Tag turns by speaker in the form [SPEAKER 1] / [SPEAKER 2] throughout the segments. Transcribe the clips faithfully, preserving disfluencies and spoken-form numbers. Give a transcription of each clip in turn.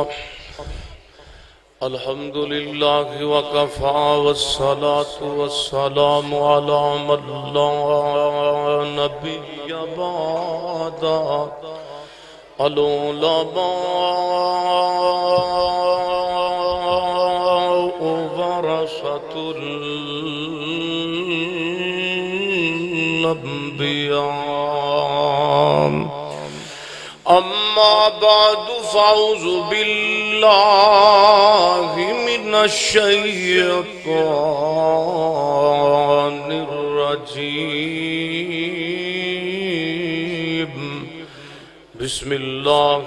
[SPEAKER 1] الحمد لله وكفى والصلاة والسلام على من لا نبي بعده العلماء ورثة الأنبياء أما بعد فأعوذ بالله من الشيطان الرجيم بسم الله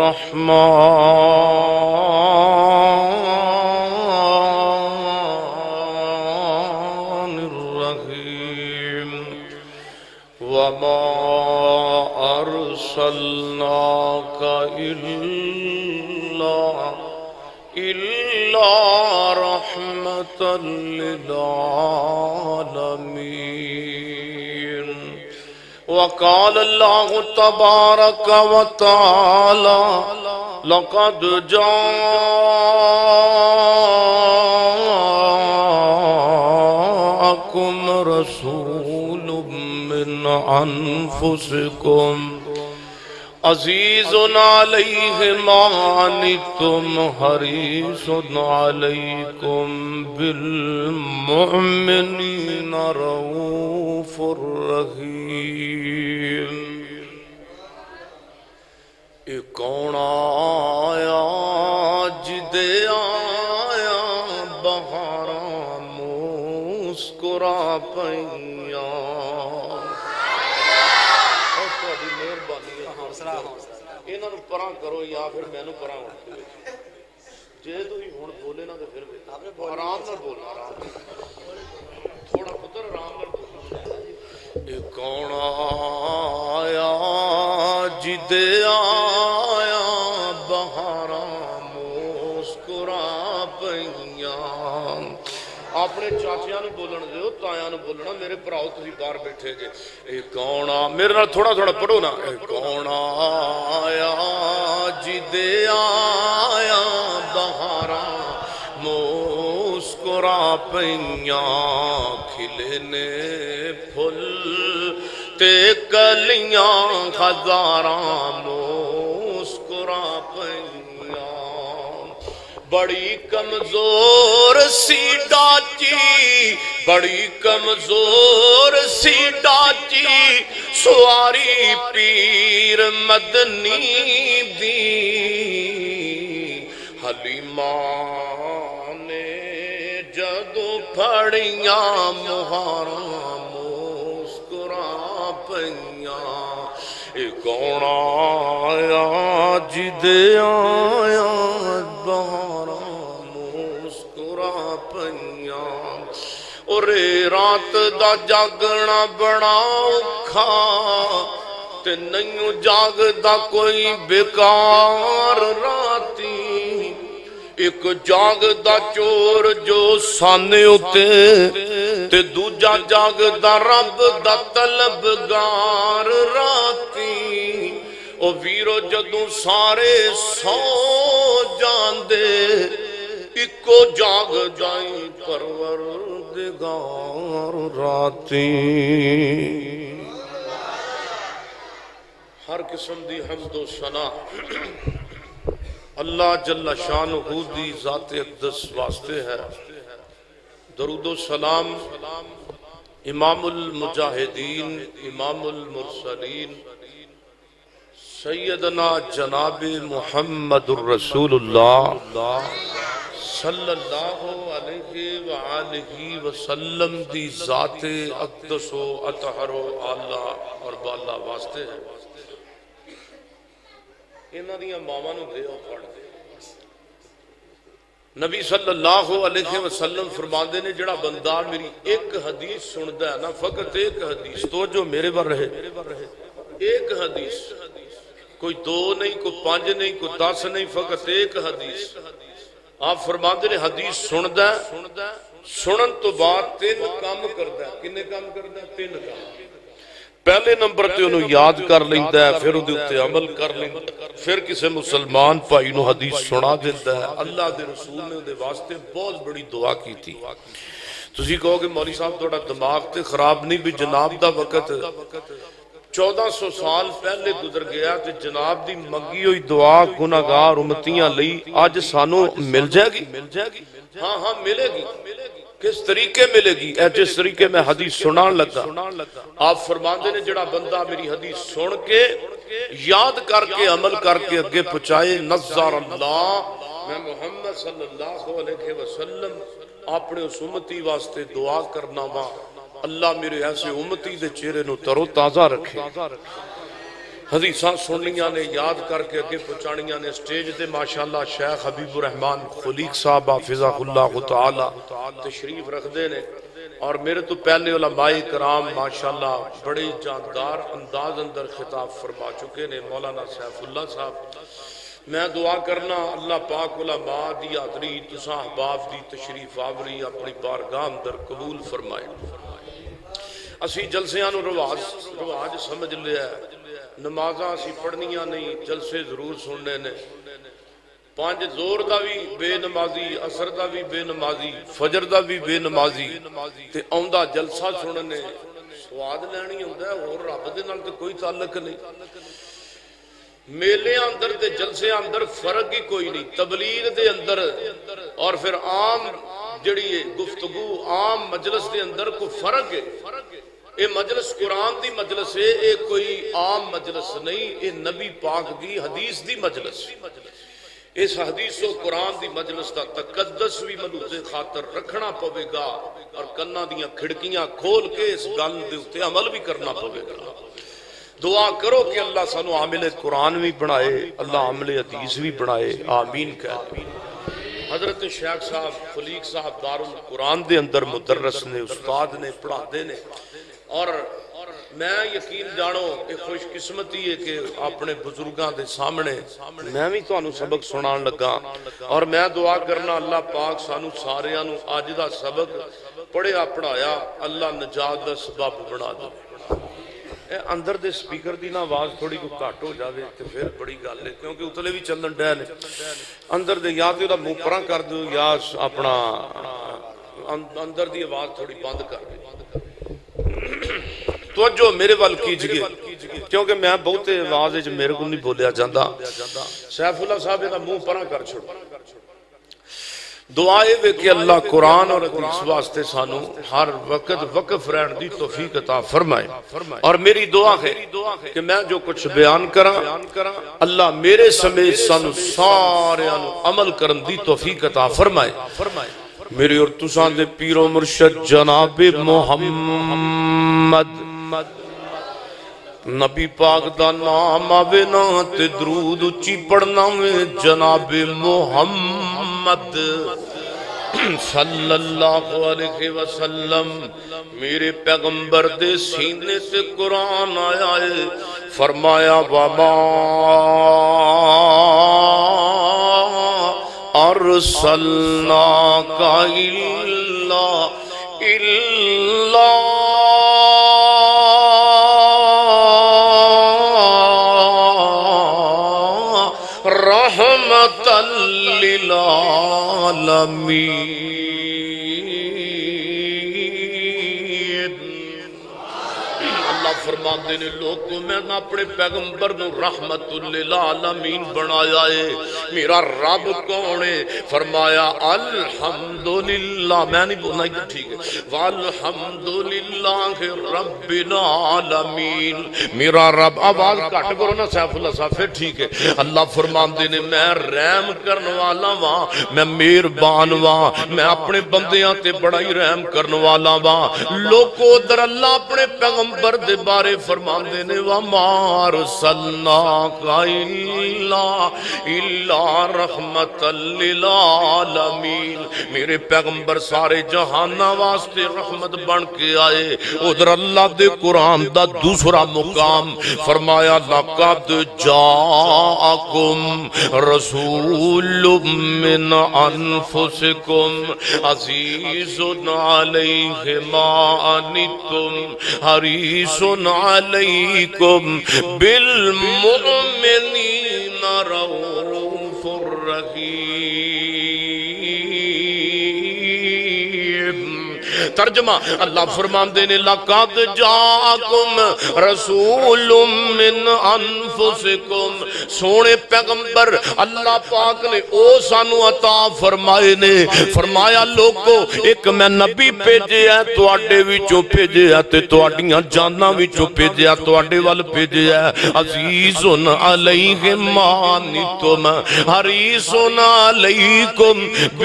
[SPEAKER 1] الرحمن الرحيم وما أرسلناك إلا إلا رحمة للعالمين وقال الله تبارك وتعالى لقد جاءكم رسول من أنفسكم عزيز عليه ما عنتم حريص عليكم بالمؤمنين رؤوف رحيم اے کون آیا جدے آیا بہاراں مسکرا پئیاں انہاں نوں پراں کرو یا پھر میں نوں پراں جے تسی ہن بولے نہ تے پھر آرام نال بولنا آرام تھوڑا پتر آرام نال بولنا اے کون آیا جدے آیا بہاراں مسکرا پئیاں اپنے چاچیاں نوں بولن دیو تایاں نوں بولنا میرے بھراؤ تسی باہر بیٹھے جے اے کون آ میرے نال تھوڑا تھوڑا پڑھو نا اے کون آیا جدے آیا بہاراں مسکرا پئیاں کھلے نے پھل تے کلیاں ہزاراں مسکرا پئیاں بڑی کمزور سی ڈاچی بڑی کمزور سی ڈاچی سواری پیر مدنی دی حلیمہ نے جدو پھڑیاں مہاراں مسکرا پئیاں اے کون آیا جدے آیا بہاراں مسکرا پئیاں اور رات دا جاگنا بڑا اوکھا تے نہیں جاگ دا کوئی بیکار راتی ایک جاگ دا چور جو سانے ہوتے تے دوجا جاگ دا رب دا طلبگار راتی او ویرو جدوں سارے سو جاندے اکو جاگ جائیں پروردگار راتی ہر قسم دی حمد و ثنا اللہ جل شانہ دی ذات اقدس واسطے ہے درود و سلام امام المجاہدین امام المرسلین سیدنا جناب محمد الرسول اللہ صلی اللہ علیہ وآلہ وسلم دی ذات اقدس و اطہر و اعلیٰ اور بالا واسطے ہے انہاں دیاں ماواں نوں دیو پڑھ دے نبی صلی اللہ علیہ وسلم فرماندے نے جڑا بندہ میری ایک حدیث سندا ہے نا فقط ایک حدیث تو جو میرے بر رہے ایک حدیث کوئی دو نہیں کوئی پانچ نہیں کوئی دس نہیں فقط ایک حدیث آپ فرماندے نے حدیث سندا ہے سنن تو بعد تین کام کردا ہے کنے کام کردا ہے تین کام پہلے نمبر تے انہوں یاد کر لیندہ ہے، پھر انہوں تے عمل کر لیندہ ہے، پھر کسے مسلمان پائی انہوں حدیث سنا دیندہ ہے۔ اللہ دے رسول نے دے واسطے بہت بڑی دعا کی تھی۔ تسی کہو کہ مولی صاحب توڑا دماغ تے خراب نہیں بھی جناب دا وقت چودہ سو سال پہلے گزر گیا تے جناب دی منگی ہوئی دعا گناہگار امتیاں لئی آج سانو مل جائے گی؟ ہاں ہاں ملے گی۔ کس طریقے ملے گی؟ اے جس طریقے میں حدیث سنان لگا آپ فرماندے نے جڑا بندہ میری حدیث سن کے یاد کر کے عمل کر کے اگے پہنچائے نظر اللہ میں محمد صلی اللہ علیہ وسلم اپنے اس امتی واسطے دعا کرنا وا اللہ میرے ایسے امتی دے چہرے نو ترو تازہ رکھے۔ حدیثاں سننیاں نے یاد کر کے اگے پہنچانیاں نے سٹیج دے ماشاءاللہ شیخ حبیب الرحمن خلیق صاحب حافظہ اللہ تعالی تشریف رکھ دے نے اور میرے تو پہلے علماء کرام ماشاءاللہ بڑے جاندار انداز اندر خطاب فرما چکے نے۔ مولانا سیف اللہ صاحب میں دعا کرنا اللہ پاک علماء دی حاضری تساں احباب دی تشریف آوری اپنی بارگاہ اندر قبول فرمائے۔ اسی جلسیاں نو رواج رواج سمجھ لیا ہے، نمازاں اسی پڑھنیاں نہیں، جلسے ضرور سننے نے۔ پانچ زور دا بھی بے نمازی، عصر دا بھی بے نمازی، فجر دا بھی بے نمازی تے اوندہ جلسہ سننے سواد لینی ہوندہ ہے اور رب دے نال تے کوئی تعلق نہیں۔ میلے اندر تے جلسے اندر فرق ہی کوئی نہیں، تبلیغ دے اندر اور پھر عام جڑی گفتگو عام مجلس دے اندر کو فرق ہے۔ اے مجلس قرآن دی مجلس ہے، اے کوئی عام مجلس نہیں، اے نبی پاک دی حدیث دی مجلس۔ اس حدیث و قرآن دی مجلس دا تقدس بھی ملوز خاطر رکھنا پوے گا اور کنہ دیاں کھڑکیاں کھول کے اس گل دے اتے عمل بھی کرنا پوے گا۔ دعا کرو کہ اللہ سانو عامل قرآن بھی بنائے، اللہ عامل حدیث بھی بنائے، آمین کہہ۔ حضرت شیخ صاحب خلیق صاحب دار القرآن دے اندر مدرس نے، استاد نے، پڑھا دے نے اور میں یقین جانو کہ خوش قسمتی ہے کہ اپنے بزرگاں دے سامنے میں بھی تو انہوں سبق سنان لگا اور میں دعا کرنا اللہ پاک سانو سارے انہوں آج دا سبق پڑھیا پڑھایا اللہ نجات دا سبب بنا دو۔ اے اندر دے سپیکر دی نا آواز تھوڑی کو کاٹ ہو جاوے تو پھر بڑی گل ہے کیونکہ اتلے بھی چلن ڈے نے اندر دے یا تو منہ پراں کر دو یا اپنا اندر دی آواز تھوڑی بند کر دو۔ توجہ میرے وال کیجئے کیونکہ میں بہت آواز ہے میرے کو نہیں بولیا جاندہ۔ سیف اللہ صاحب یہ منہ پراں کر چھوڑ دعائے وے کہ اللہ قرآن اور حدیث واسطے سانو ہر وقت وقف رہن دی توفیق عطا فرمائے اور میری دعا ہے کہ میں جو کچھ بیان کراں اللہ میرے سمیت سانو سارے عمل کرن دی توفیق عطا فرمائے۔ میری اور تسان دے پیر و مرشد جناب محمد نبی پاک دا نام آوے نا تے درود اچھی پڑھنا میں جناب محمد صلی اللہ علیہ وسلم میرے پیغمبر دے سینے سے قرآن آیا ہے فرمایا وَمَا أَرْسَلْنَاكَ إِلَّا إِلَّا رحمة للعالمين۔ اللہ فرماتے نے لوگوں میں اپنے پیغمبر نو رحمت للعالمین بنایا ہے۔ میرا رب کون ہے؟ فرمایا الحمدللہ میں نہیں بولنا کہ ٹھیک ہے والحمدللہ رب العالمین۔ میرا رب آواز کٹ کرو نا سیف اللہ صاحب پھر ٹھیک ہے۔ اللہ فرماتے نے میں رحم کرنے والا وہاں میں مہربان وہاں میں اپنے بندیاں تے بڑا ہی رحم کرنے والا وہاں لوگوں در اللہ اپنے پیغمبر دے بارے فرماندے نے وَمَا أَرْسَلْنَاكَ إِلَّا إِلَّا رَحْمَةً لِلْعَالَمِينَ۔ میرے پیغمبر سارے جہانہ واسطے رحمت بن کے آئے۔ ادھر اللہ دے قرآن دا دوسرا مقام فرمایا لَقَدْ جَاءَكُمْ رَسُولٌ مِّنْ أَنفُسِكُمْ عَزِيزٌ عَلَيْهِ مَا عَنِتُّمْ حَرِيصٌ علیکم بالمؤمنین رؤوف رحیم۔ ترجمہ اللہ فرماندے نے لَقَدْ جَاءَكُمْ رَسُولٌ مِّنْ أَنفُسِكُمْ، سونے پیغمبر اللہ پاک نے او سانو عطا فرمائے نے، فرمایا لوگو ایک میں نبی بھیجے ہے تواڈے وچوں بھیجے ہے تے تواڈیاں جاناں وچوں بھیجے ہے تواڈے ول بھیجے ہے، عزیز علیہ ما عنتم حریص علیکم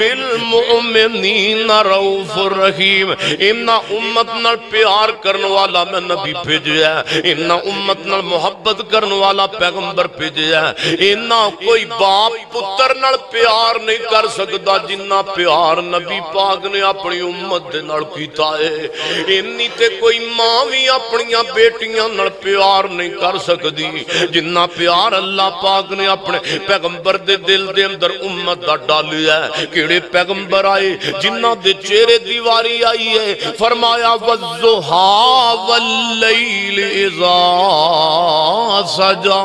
[SPEAKER 1] بالمؤمنین رؤوف رحیم۔ امنا امت نال پیار کرن والا میں نبی بھیجیا ہے، امنا امت نال محبت کرن والا پیغمبر بھیجیا ہے۔ امنا کوئی باپ پتر نال پیار نہیں کر سکتا جنہ پیار نبی پاک نے اپنی امت دے نال کیتا ہے۔ امنی تے کوئی ماں بھی اپنی بیٹیاں نال پیار نہیں کر سکتی جنہ پیار اللہ پاک نے اپنے پیغمبر دے دل دے اندر امت دا ڈالیا ہے۔ کیڑے پیغمبر آئے جنہ دے چہرے دیواری آئی ہے، فرمایا وَالضُّحَىٰ وَاللَّيْلِ إِذَا سَجَا،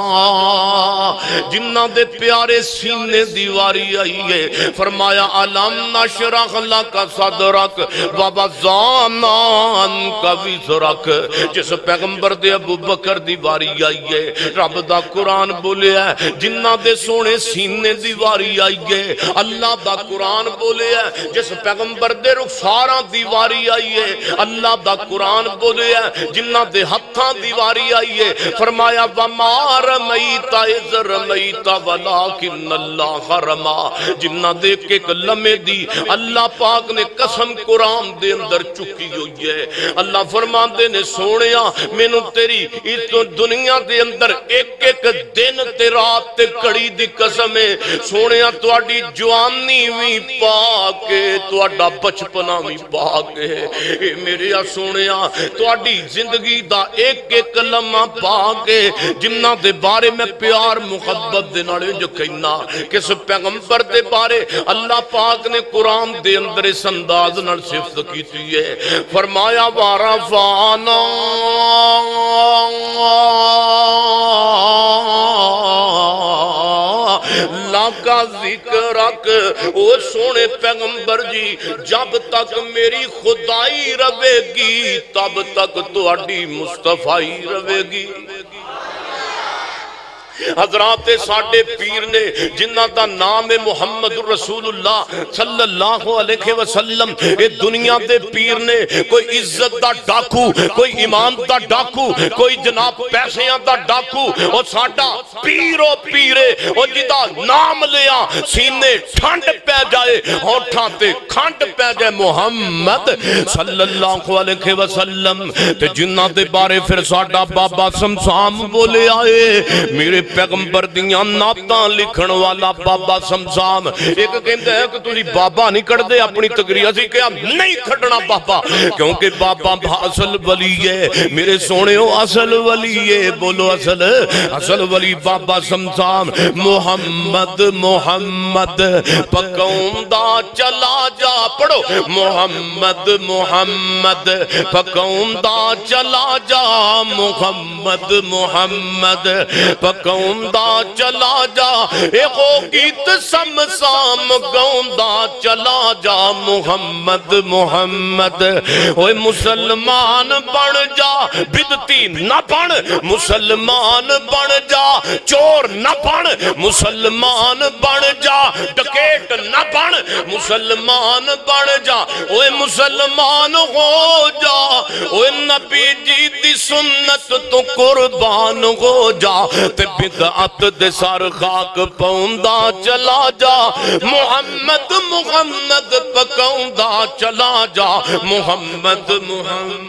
[SPEAKER 1] جنہ دے پیارے سینے دیواری آئی ہے، فرمایا أَلَمْ نَشْرَحْ لَكَ صَدْرَكَ وَوَضَعْنَا عَنْكَ وِزْرَكَ، جس پیغمبر دے ابو بکر دیواری آئی ہے، رب دا قرآن بولے ہے، جنہ دے سونے سینے دیواری آئی ہے، اللہ دا قرآن بولے ہے، جس پیغمبر دے رخساراں دیواری آئی ہے، اللہ دا قرآن بولے ہے، جنہ دے ہتھاں دیواری آئی ہے، فرمایا وَمَا رَمَيْتَ إِذْ رَمَيْتَ وَلَٰكِنَّ اللَّهَ رَمَىٰ، جنہ دے کے کلمے دی اللہ پاک نے قسم قرآن دے اندر چکی ہوئی ہے۔ اللہ فرماندے نے سونیا مینوں تیری اس دنیا دے اندر ایک ایک دن تے رات تے کڑی دی قسم ہے، سونیا تواڈی جوانی وی پاک ہے، تواڈا بچپنا وی پاک ہے، اے میرے سونیا تواڈی زندگی دا ایک ایک لمحہ پاک ہے، جنہ دے بارے میں پیار محبت دے نال جو کہنا، کس پیغمبر دے بارے اللہ پاک نے قرآن دے اندر اس انداز نال صفت کیتی ہے، فرمایا وَرَفَعْنَا لَكَ ذِكْرَكَ، او سونے پیغمبر جی جب تک میری خدائی روے گی تب تک تواڈی مصطفیٰ روے گی۔ حضرات ساڈے پیر نے جنہ دا نام ہے محمد رسول اللہ صلی اللہ علیہ وسلم، اے دنیا دے پیر نے کوئی عزت دا ڈاکو، کوئی ایمان دا ڈاکو، کوئی جناب پیسیاں دا ڈاکو، اور ساڈا پیرو پیرے اور جدا نام لیا سینے ٹھنڈ پہ جائے ہوٹھاں تے کھنڈ پہ جائے محمد صلی اللہ علیہ وسلم، تے جنہ دے بارے پھر ساڈا بابا سمسام بولے آئے، میرے پیغمبر دیاں ناتاں لکھن والا بابا سمسام، ایک کہندے ہے کہ تسی بابا نہیں کر دے اپنی تقریر، اسی کہ نہیں کھڑنا بابا، کیونکہ بابا اصل ولی ہے، میرے سونے ہو اصل ولی ہے، بولو اصل اصل ولی بابا سمسام۔ محمد محمد پکون دا چلا جا، پڑھو محمد محمد پکون دا چلا جا، محمد محمد پکون گوندا چلا جا، اے خو گیت سمسام گوندا چلا جا، محمد محمد اوے مسلمان بن جا، بدتی نہ بن مسلمان بن جا، چور نہ بن مسلمان بن جا، ڈکیٹ نہ بن مسلمان بن جا، اوے مسلمان ہو جا، اوے نبی جی دی سنت تو قربان ہو جا، تے بدعت دے سار خاک پاؤندا چلا جا، محمد محمد پکاؤندا چلا جا، محمد محمد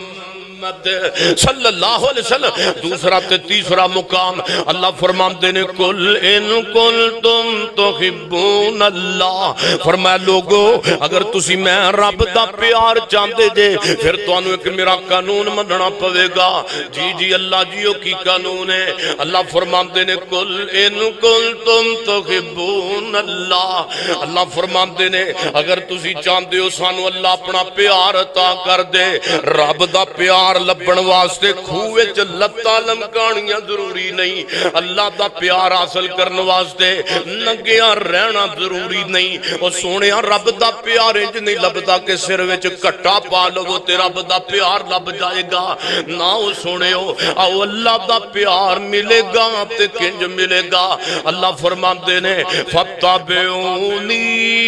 [SPEAKER 1] صلی اللہ علیہ وسلم۔ دوسرا تے تیسرا مقام اللہ فرماندے نے کل ان کنتم تحبون اللہ، فرمایا لوگو اگر تسی میں رب دا پیار چاندے جے پھر توانو ایک میرا قانون مننا پوے گا۔ جی جی اللہ جیو کی قانون ہے، اللہ فرماندے نے کل ان کنتم تحبون اللہ، اللہ فرماندے نے اگر تسی چاندے ہو سانو اللہ اپنا پیار عطا کر دے، رب دا پیار پیار لبن واسطے کھوے چ لتا لمکانیاں ضروری نہیں، اللہ دا پیار حاصل کرن واسطے ننگیاں رہنا ضروری نہیں۔ او سونیا رب دا پیار انج نہیں لبدا کہ سر وچ کٹا پا لو تے رب دا پیار لب جائے گا، نہ او سونیو او اللہ دا پیار ملے گا تے کنج ملے گا۔ اللہ فرماندے نے فَاتَّبِعُونِي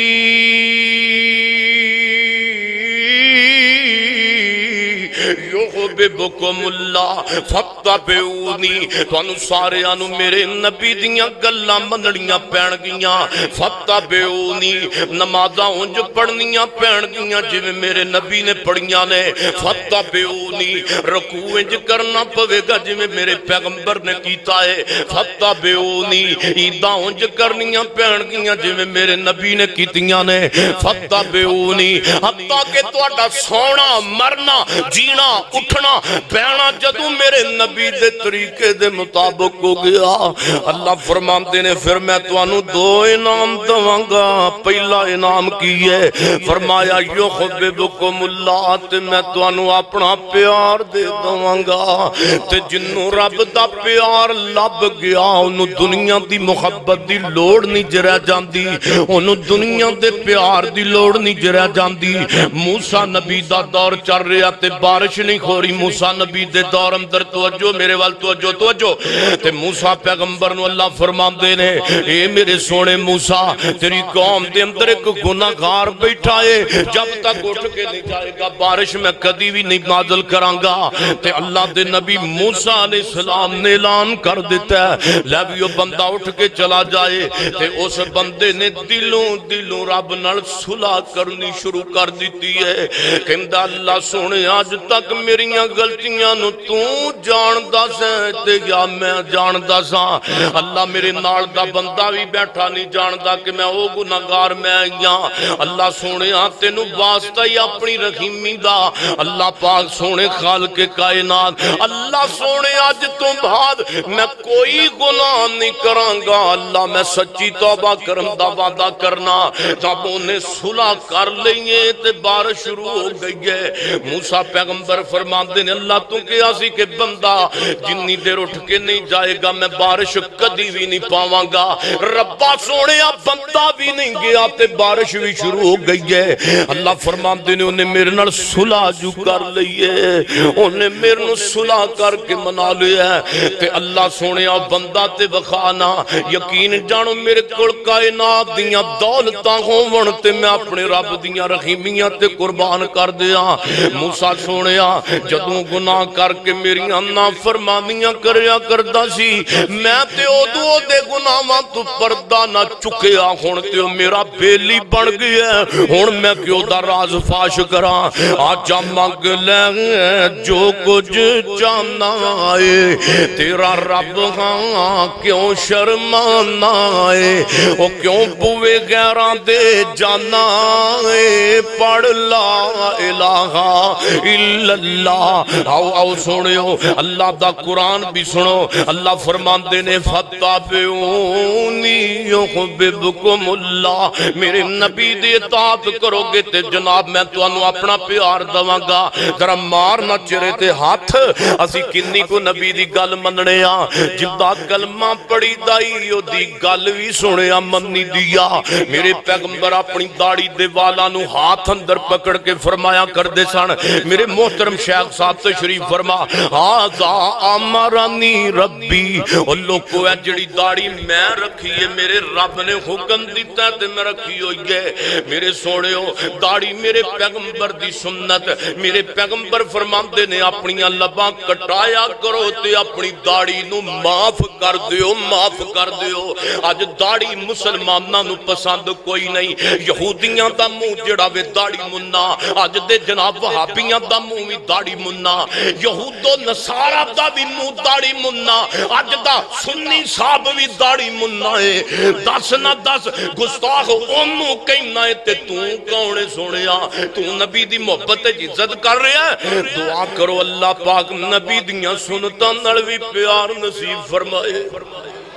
[SPEAKER 1] یحببکم اللہ فَاتَّبِعُونِی، تانوں سارے آنو میرے نبی دیاں گلاں منڑیاں پین گیاں، فَاتَّبِعُونِی نمازاں انج پڑھنیاں پین گیاں جویں میرے نبی نے پڑھیاں نے، فَاتَّبِعُونِی رکوع انج کرنا پوے گا جویں میرے پیغمبر نے کیتا ہے، فَاتَّبِعُونِی عیداں انج کرنیاں پین گیاں جویں میرے نبی نے کیتیاں نے، فَاتَّبِعُونِی حتیٰ کہ تہاڈا سونا مرنا جینا اٹھنا بینا جدوں میرے نبی دے طریقے دے مطابق ہو گیا۔ اللہ فرماندے نے پھر میں توانوں دو انعام دواں گا۔ پہلا انعام کی ہے فرمایا یحببکم اللہ، تے میں توانوں اپنا پیار دے دواں گا، تے جنوں رب دا پیار لب گیا انہوں دنیا دی محبت دی لوڑ نہیں جرہ جاندی، انہوں دنیا دے پیار دی لوڑ نہیں جرہ جاندی۔ موسیٰ نبی دا دور چل رہا تے بارش نہیں کھوری، موسیٰ نبی دے دور اندر توجہ میرے وال توجہ توجہ تے موسیٰ پیغمبر نو اللہ فرمان دے نے اے میرے سونے موسیٰ تیری قوم دے اندر ایک گناہ گار بیٹھا ہے، جب تک اٹھ کے نہیں جائے گا بارش میں کدی بھی نہیں نازل کرانگا۔ تے اللہ دے نبی موسیٰ علیہ السلام نے اعلان کر دیتا ہے لیویو بندہ اٹھ کے چلا جائے، تے اس بندے نے دلوں دلوں رب نال صلح کرنی شروع کر دیتی ہے، کہندہ اللہ سونے آج تک میریاں غلطیاں نو تو جان دا سیں تے یا میں جان دا ساں، اللہ میرے نال دا بندہ بھی بیٹھا نہیں جان دا کہ میں او گناہگار میں آئیاں، اللہ سونے آتے نو واسطہ ہی اپنی رحیمی دا، اللہ پاک سونے خالق کائنات، اللہ سونے آج تو بعد میں کوئی گناہ نہیں کرانگا، اللہ میں سچی توبہ کرم دا وعدہ کرنا، جب انہیں صلح کر لئیے تے بارش شروع ہو گئی ہے۔ موسیٰ پیغمبر فرمان دینے اللہ تو کیا سی کہ بندہ جنی دیر اٹھ کے نہیں جائے گا میں بارش کدی بھی نہیں پاواں گا، ربا سوڑے اب بندہ بھی نہیں گیا تے بارش بھی شروع ہو گئی ہے۔ اللہ فرمان دینے انہیں میرے نال صلح جو کر لئیے، انہیں میرے نال صلح کر کے منا لیا ہے تے اللہ سوڑے اب بندہ تے بخانا یقین جانو میرے کل کائنات دیاں دولتاں ہوں تے میں اپنے رب دیاں رحیمیاں تے قربان کر دیا۔ موسیٰ سونیا جدوں گناہ کر کے میری انا فرمانیاں کریا کردہ سی، میں تے او دو دے گناہاں تو پردہ نہ چکیا، ہون تے میرا بیلی بن گیا ہے، ہون میں کیوں دا راز فاش کرا، آجا مانگ لے جو کچھ جانا ہے تیرا رب ہاں کیوں شرمانا ہے، او کیوں بوے غیران دے جانا ہے، پڑھ لا الہ الا اللہ۔ آؤ آؤ سنو اللہ دا قرآن بھی سنو، اللہ فرمان دینے فَاتَّبِعُونِی یحببکم اللہ، میرے نبی دی اطاعت کرو گے تے جناب میں تو انو اپنا پیار دواں گا۔ ذرا مارنا چرے تے ہاتھ اسی کنی کو نبی دی گل مننے آ، جدہ کلمہ پڑی دائی او دی گل بھی سنے آ مننی دیا۔ میرے پیغمبر اپنی داڑی دے والا نو ہاتھ اندر پکڑ کے فرمایا کر دے سن، میرے محترم شیخ صاحب تشریف فرما آزا امرانی ربی، اور لوگوں ہے جڑی داڑی میں رکھی ہے میرے رب نے حکم دیتا ہے تے میں رکھی ہوئی ہے، میرے سوڑے ہو داڑی میرے پیغمبر دی سنت، میرے پیغمبر فرماندے نے اپنی لباں کٹایا کرو تے اپنی داڑی نو معاف کر دیو معاف کر دیو۔ آج داڑی مسلمانہ نو پسند کوئی نہیں، یہودیاں دا منہ جڑا وے داڑی مننا، آج دے جناب وہابیاں دا منہ بھی داڑی مننا، یہود و نصارہ دا بھی منہ داڑی مننا، آج دا سنی صاحب بھی داڑی مننا ہے، دس نہ دس گستاخ انہوں کہنا ہے تے تو کونے سنیا، تو نبی دی محبت عزت کر رہا ہے، دعا کرو اللہ پاک نبی دیاں سنتا نڑوی پیار نصیب فرمائے۔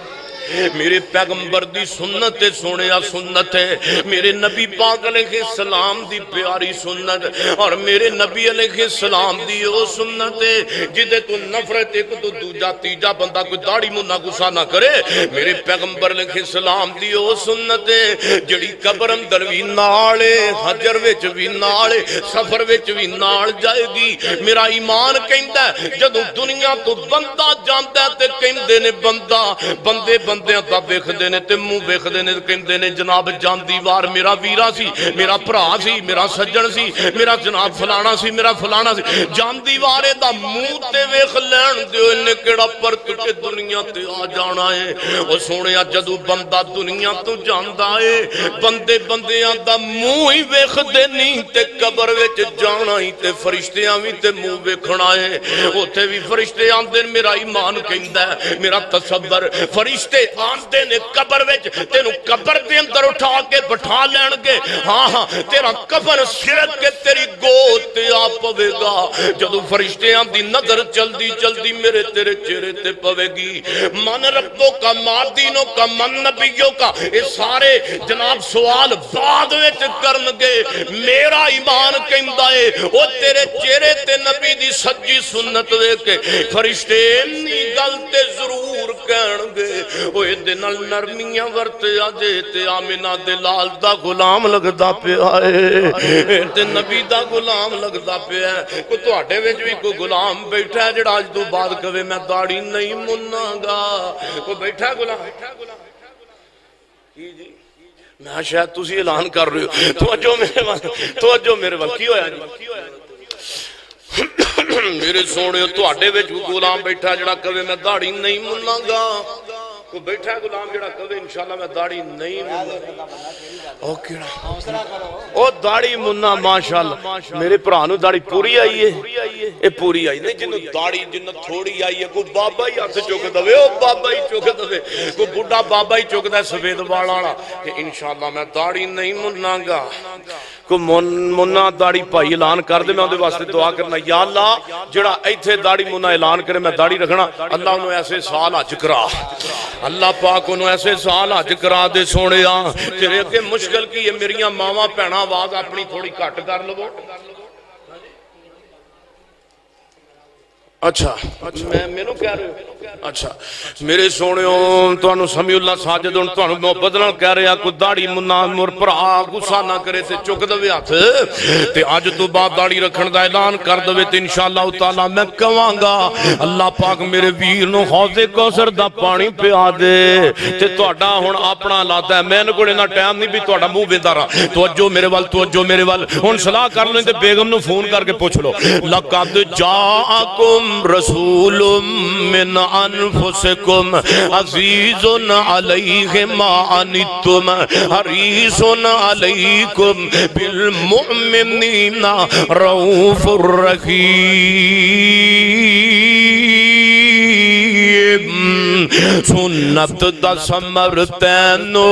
[SPEAKER 1] میرے پیغمبر دی سنت سونے سنت ہے، میرے نبی پاک علیہ السلام دی پیاری سنت، اور میرے نبی علیہ السلام دی او سنت ہے جدے تو نفرت ایک تو دوجا تیجا بندہ کوئی داڑھی منہ گسا نہ کرے۔ میرے پیغمبر علیہ السلام دی او سنت ہے جڑی قبر اندر بھی نالے، حجر وچ بھی نالے، سفر وچ بھی نال جائے گی۔ میرا ایمان کہندا ہے جدوں دنیا تو بندہ جاندا ہے تے کہندے نے بندہ بندے بندیاں دا ویکھدے نے تے منہ ویکھدے نے کہندے نے جناب جان دیوار میرا ویرا سی، میرا بھرا سی، میرا سجن سی، میرا جناب فلانا سی، میرا فلانا سی۔ جان دیوارے دا منہ تے ویکھ لین دیو، انہیں کیڑا پرت کے دنیا تے آ جانا ہے۔ او سونیا جدوں بندہ دنیا تو جاندا ہے بندے بندیاں دا منہ ہی ویکھدے نہیں تے قبر وچ جانا ہی تے فرشتیاں وی تے منہ ویکھنا ہے۔ اوتھے بھی فرشتے آندے میرا ایمان کہندا ہے، میرا تصور فرشتے آندے نے قبر وچ تینوں قبر دے اندر اٹھا کے بٹھا لین گے، ہاں ہاں تیرا کفن سرک کے تیری گود تے آ پوے گا۔ جدو فرشتے آندی نظر جلدی جلدی میرے تیرے چہرے تے پوے گی، من ربوں کا ما دینوں کا من نبیوں کا، یہ سارے جناب سوال بعد وچ کرنگے۔ میرا ایمان کہندا ہے وہ تیرے چہرے تے نبی دی سجی سنت دے کے فرشتے انی گلتے ضرور کہنگے۔ وہ دنال نرمیاں ورتے آجے تے آمینہ دلال دا غلام لگدا پہ آئے، تے نبی دا غلام لگدا پہ آئے۔ کو تو آٹے ویچ بھی کوئی غلام بیٹھا ہے جڑا آج تو بعد کبھی میں داڑھی نہیں مننا گا، کو بیٹھا ہے غلام جی جی میں شاید تُسی اعلان کر رہے ہو توجہ میرے وال توجہ میرے وال کی ہویا جی میرے سوڑے تو آٹے ویچ کوئی غلام بیٹھا ہے جڑا کبھی میں داڑھی نہیں مننا گا، کو بیٹھا ہے غلام جڑا کبھی انشاءاللہ میں داڑھی نہیں مننا او کیڑا او داڑھی مننا ماشاءاللہ میرے پرانو داڑھی پوری آئی ہے، اے پوری آئی نہیں جنہوں داڑھی جنہوں تھوڑی آئی ہے کو بابا ہی ہاتھ چوک دوے، او بابا ہی چوک دوے، کو بڑھا بابا ہی چوک دے سفید والانا کہ انشاءاللہ میں داڑھی نہیں مننا گا۔ کو مننا داڑھی پائی اعلان کر دے، میں اندھے واسطے دعا کرنا یا اللہ جڑا ایتھے داڑھی مننا اعلان کرے میں داڑھی رکھنا، اللہ انہوں ایسے سال آج کرا، اللہ پاک انہوں ایسے سال آج کرا دے سوڑیا۔ تیرے اگے مشکل کی یہ میریاں ماما پہنا آواز اپنی تھوڑی کٹ کر لو۔ اچھا میں مینوں کہہ رہے ہوں اچھا میرے سونےوں توانو سمیع اللہ ساجدون توانو محبت نہ کہہ رہے ہیں کو داڑھی منہ مر پرا غصہ نہ کرے تے چک دوے ہاتھ تے آج تو بعد داڑھی رکھن دا اعلان کر دوے تے انشاءاللہ تعالی میں کہواں گا اللہ پاک میرے ویر نو حوض کوثر دا پانی پیا دے تے تہاڈا ہن اپنا لاتا ہے، میں کوئی نہ ٹائم نہیں بھی تہاڈا منہ ویندا رہا۔ توجہ میرے ول توجہ میرے ول ہن صلاح کر لیں تے بیگم نو فون کر کے پوچھ لو لقد جاءکم رسول من انفسکم عزیز علیہ ما عنتم حریص علیکم بالمؤمنین رؤوف الرحیم۔ سنت دا سمر تینو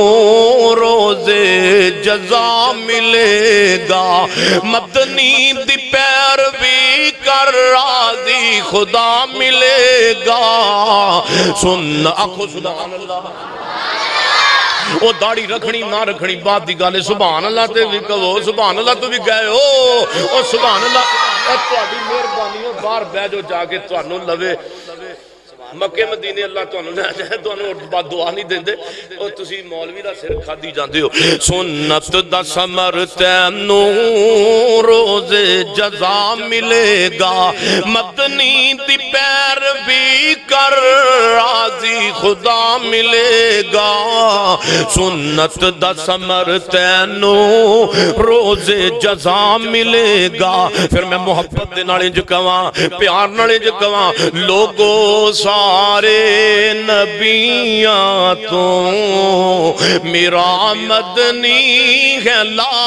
[SPEAKER 1] روزے جزا ملے گا، مدنی دی پیروی کر راضی خدا ملے گا۔ سن اکھو سبحان اللہ، وہ داڑھی رکھنی نہ رکھنی بات دی گالے سبحان اللہ تے بھی کہو سبحان اللہ تو بھی گئے ہو اور سبحان اللہ تہاڈی مہربانی باہر بہ جو جا کے تانوں لوے مکے مدینے اللہ تانوں لے جائے تانوں بد دعا نہیں دیندے اور تسی مولوی دا سر کھادی جاندے ہو۔ سنت دا ثمر تینوں روزے جزا ملے گا، مدنی دی پیروی کر راضی خدا ملے گا۔ سنت دا ثمر تینوں روزے جزا ملے گا۔ پھر میں محبت دے نالے جو کہاں پیار نالے جو کہاں لوگو سا سارے نبیاں تو میرا مدنی ہے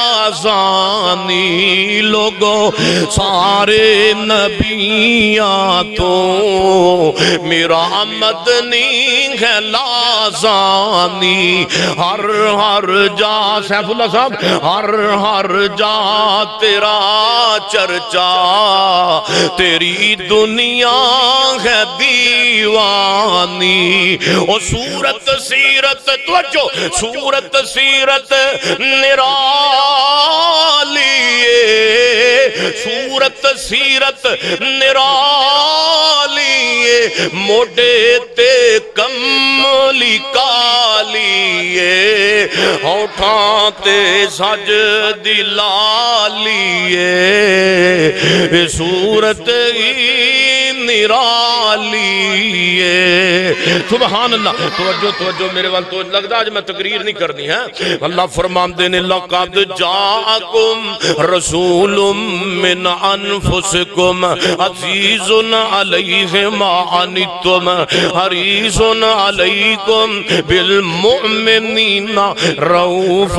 [SPEAKER 1] لازانی، لوگو سارے نبیاں تو میرا مدنی ہے لازانی۔ ہر ہر جا سیف اللہ صاحب ہر ہر جا تیرا چرچا، تیری دنیا ہے دی دیوانی او سورت سیرت توجہ سورت سیرت نرالی سورت سیرت نرالی موڈے تے کملی کالی ہوٹھاں تے سجدی لالی سورت نرالی سبحان اللہ توجہ توجہ میرے وال تو لگتا آج میں تقریر نہیں کرنی ہے اللہ فرماندے نے لَقَدْ جَاءَكُمْ رَسُولٌ مِّنْ أَنفُسِكُمْ عَزِيزٌ عَلَيْهِ مَا عَنِتُّمْ حَرِيصٌ عَلَيْكُمْ بِالْمُؤْمِنِينَ رَؤُوفٌ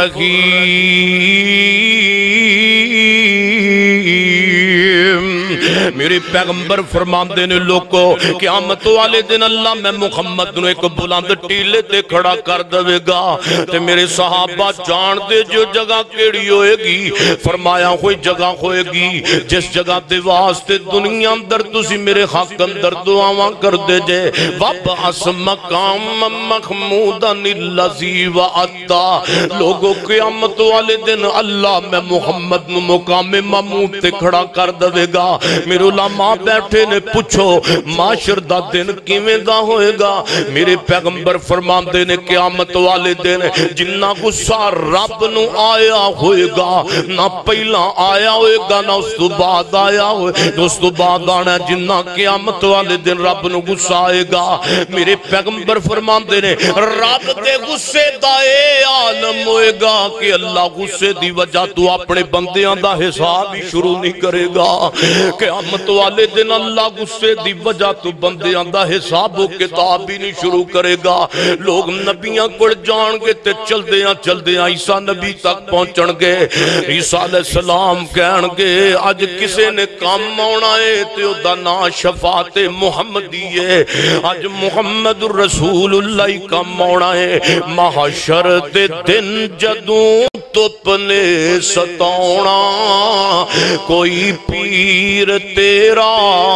[SPEAKER 1] رَحِيمٌ میرے پیغمبر فرماندے نے لوگوں قیامت والے دن اللہ میں محمد نو ایک بلند ٹیلے تے کھڑا کر دے گا تے میرے صحابہ جان دے جو جگہ کیڑی ہوئے گی فرمایا کوئی جگہ ہوئے گی جس جگہ دے واسطے دنیا اندر تسی میرے حق اندر دعاواں کر دے جے وَبْعَثْ مَقَامًا مَحْمُودًا الَّذِي وَعَدْتَ لوگوں قیامت والے دن اللہ میں محمد نو مقام محمود تے کھڑا کر دے گا میرے علماء بیٹھے نے پوچھو معاشر دا دن کیویں دا ہوئے گا میرے پیغمبر فرماندے نے قیامت والے دن جنہ غصہ رب نو آیا ہوئے گا نہ پہلا آیا ہوئے گا نہ اس تو بعد آیا ہوئے اس تو بعد آنا جنہ قیامت والے دن رب نو غصہ آئے گا میرے پیغمبر فرماندے نے رب دے غصے دا اے عالم ہوئے گا کہ اللہ غصے دی وجہ تو اپنے بندیاں دا حساب ہی شروع نہیں کرے گا قیامت والے دن اللہ غصے دی وجہ تو بندے آندہ حساب و کتاب بھی نہیں شروع کرے گا لوگ نبیاں کڑ جان گے تے چل دیاں چل دیاں عیسیٰ نبی تک پہنچن گے عیسیٰ علیہ السلام کہن گے آج کسے نے کام مونا ہے تے دا نا شفاعت محمدی ہے آج محمد رسول اللہ کا مونا ہے محشر تے دن جدوں تو پنے ستونا کوئی پیر تیرا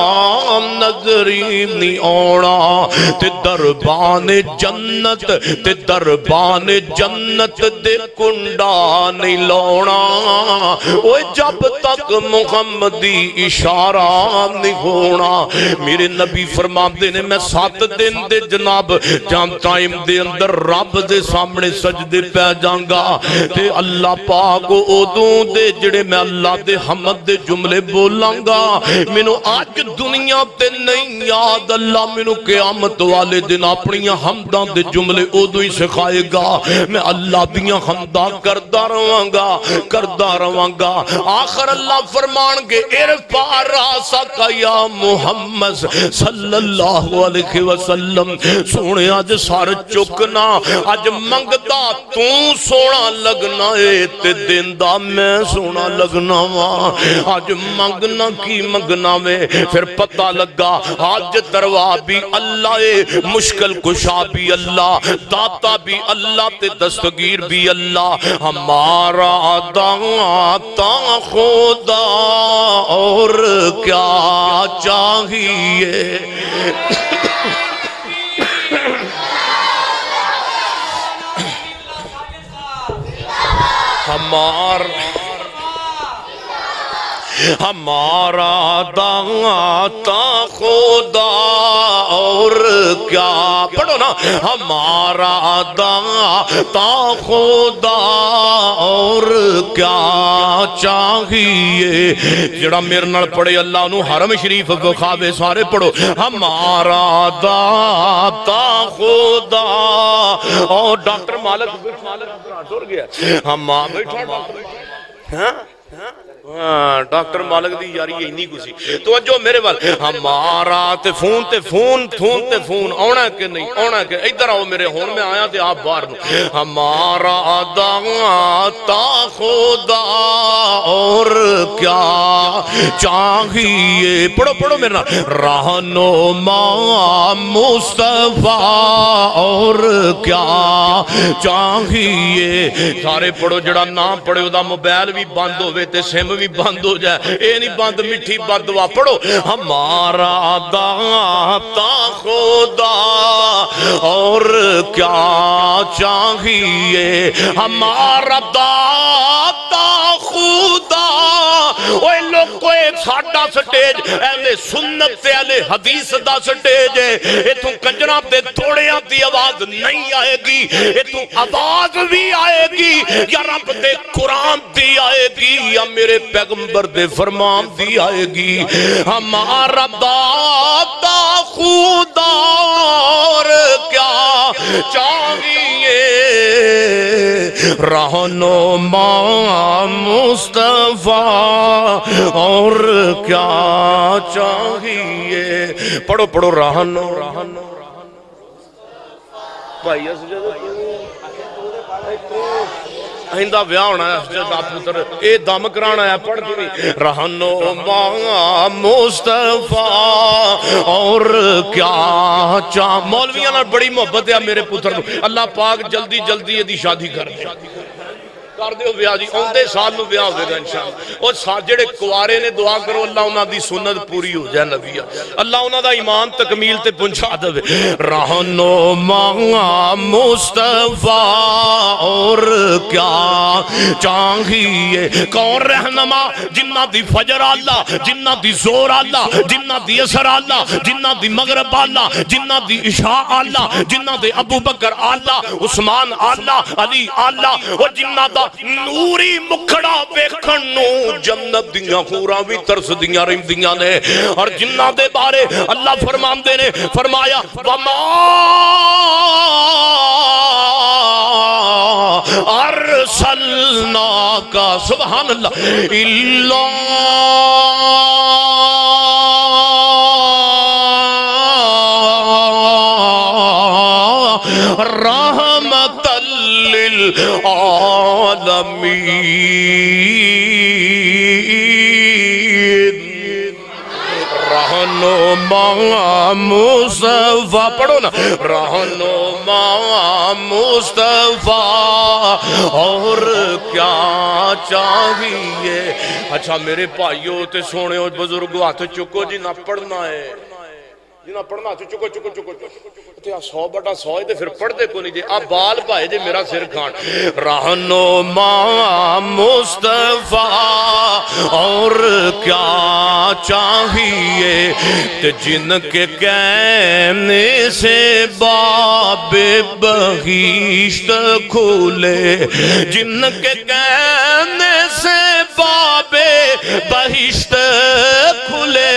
[SPEAKER 1] نظری نہیں آنا تے دربان جنت تے دربان جنت دے کنڈا نہیں لونا اوہ جب تک محمدی اشارہ نہیں ہونا میرے نبی فرماندے نے میں سات دن دے جناب جام ٹائم دے اندر رب دے سامنے سجدے پہ جانگا تے اللہ پاک اودوں دے جڑے میں اللہ دے حمد دے جملے بولانگا مینو آج دنیا تے نہیں یاد اللہ مینو قیامت والے دن اپنی حمدان دے جملے اودوں ہی سکھائے گا میں اللہ دیاں حمدان کردہ روانگا کردہ روانگا آخر اللہ فرمان گے ارفع راسک یا محمد صلی اللہ علیہ وسلم سونے آج سار چکنا آج منگتا تو سونا لگنا ہے تے دیندہ میں سونا لگنا وہاں آج منگنا کی منگنا میں پھر پتہ لگا آج دروا بھی اللہ ہے مشکل کشا بھی اللہ داتا بھی اللہ تے دستگیر بھی اللہ ہمارا داتا خدا اور کیا چاہیے ہمار ہمارا داتا خدا اور کیا پڑھو نا ہمارا داتا خدا اور کیا چاہیے جڑا میرے نال پڑھے اللہ انہوں حرم شریف بخاوے سارے پڑھو ہمارا داتا خدا اور ڈاکٹر مالک ٹور گیا ہم بیٹھا ہاں ڈاکٹر مالک دی یاری یہ نہیں کسی توجہ میرے وال ہمارا تے فون تے فون فون تے فون آنا کہ نہیں آنا کہ ادھر آؤ میرے ہون میں آیا تے آپ باہر نو ہمارا داتا خدا اور کیا چاہیے. پڑھو پڑھو میرا رہنما مصطفیٰ اور کیا چاہیے. سارے پڑھو. جڑا نہ پڑھے دا موبائل بھی بند ہوئے تے سم بھی بند ہو جائے. اے نہیں بند مٹھی بدوا. پڑھو ہمارا داتا خدا اور کیا چاہیے. ہمارا داتا خدا. اوہ لوگ کو ایک ساڑھا سٹیج اہل سنت سے اہل حدیث دا سٹیج ہے. اے تو کنجرہ تے تھوڑے آتی آواز نہیں آئے گی. اے تو آواز بھی آئے گی یا رب دے قرآن دی آئے گی یا میرے پیغمبر دے فرمان دی آئے گی. ہمارا داتا خدا اور کیا چاہیے. رہنما مصطفیٰ اور کیا چاہیے. پڑھو پڑھو رہنو رہنو بھائی اسجد آئندہ بیاہ ہونا ہے اسجد آپ پتر اے دم کرانا ہے. پڑھ دی رہنما مصطفیٰ اور کیا چاہ. مولویاں نہ بڑی محبت ہے میرے پتر. اللہ پاک جلدی جلدی یہ دی شادی کر دے کر دیو بیاہ جی. اوندے سال نو بیاہ ہوئے گا انشاءاللہ. اور جڑے کوارے نے دعا کرو اللہ انہاں دی سنت پوری ہو جائے نبیہ. اللہ انہاں دا ایمان تکمیل تے پہنچا دے. رہنما مصطفیٰ اور کیا چاہیے. کون رہنما؟ جنہ دی فجر اللہ، جنہ دی زور اللہ، جنہ دی اثر اللہ، جنہ دی مغرب اللہ، جنہ دی عشاء اللہ، جنہ دے ابو بکر اللہ، عثمان اللہ، علی اللہ. اور جنہ دا نوری مکھڑا بیکھن نو جنت دیاں خوراں بھی ترس دیاں رہن دیاں نے. اور جنہ دے بارے اللہ فرمان دے نے فرمایا وَمَا أَرْسَلْنَاكَ سبحان اللہ إِلَّا رحمت للعالمین. رہنما مصطفیٰ. پڑھو نا رہنما مصطفیٰ اور کیا چاہیے. اچھا میرے بھائیوں تے سونے اور بزرگوں ہاتھ چکو جی نہ پڑھنا ہے جنہاں پڑھنا چکو چکو چکو چکو سو بٹا سو ہی دے پھر پڑھ دے کو نہیں جے. اب بال بھائے جے میرا سر کھان. رہنما مصطفیٰ اور کیا چاہیے. تے جن کے کہنے سے باب بہشت کھولے. جن کے کہنے سے باب بہشت کھلے.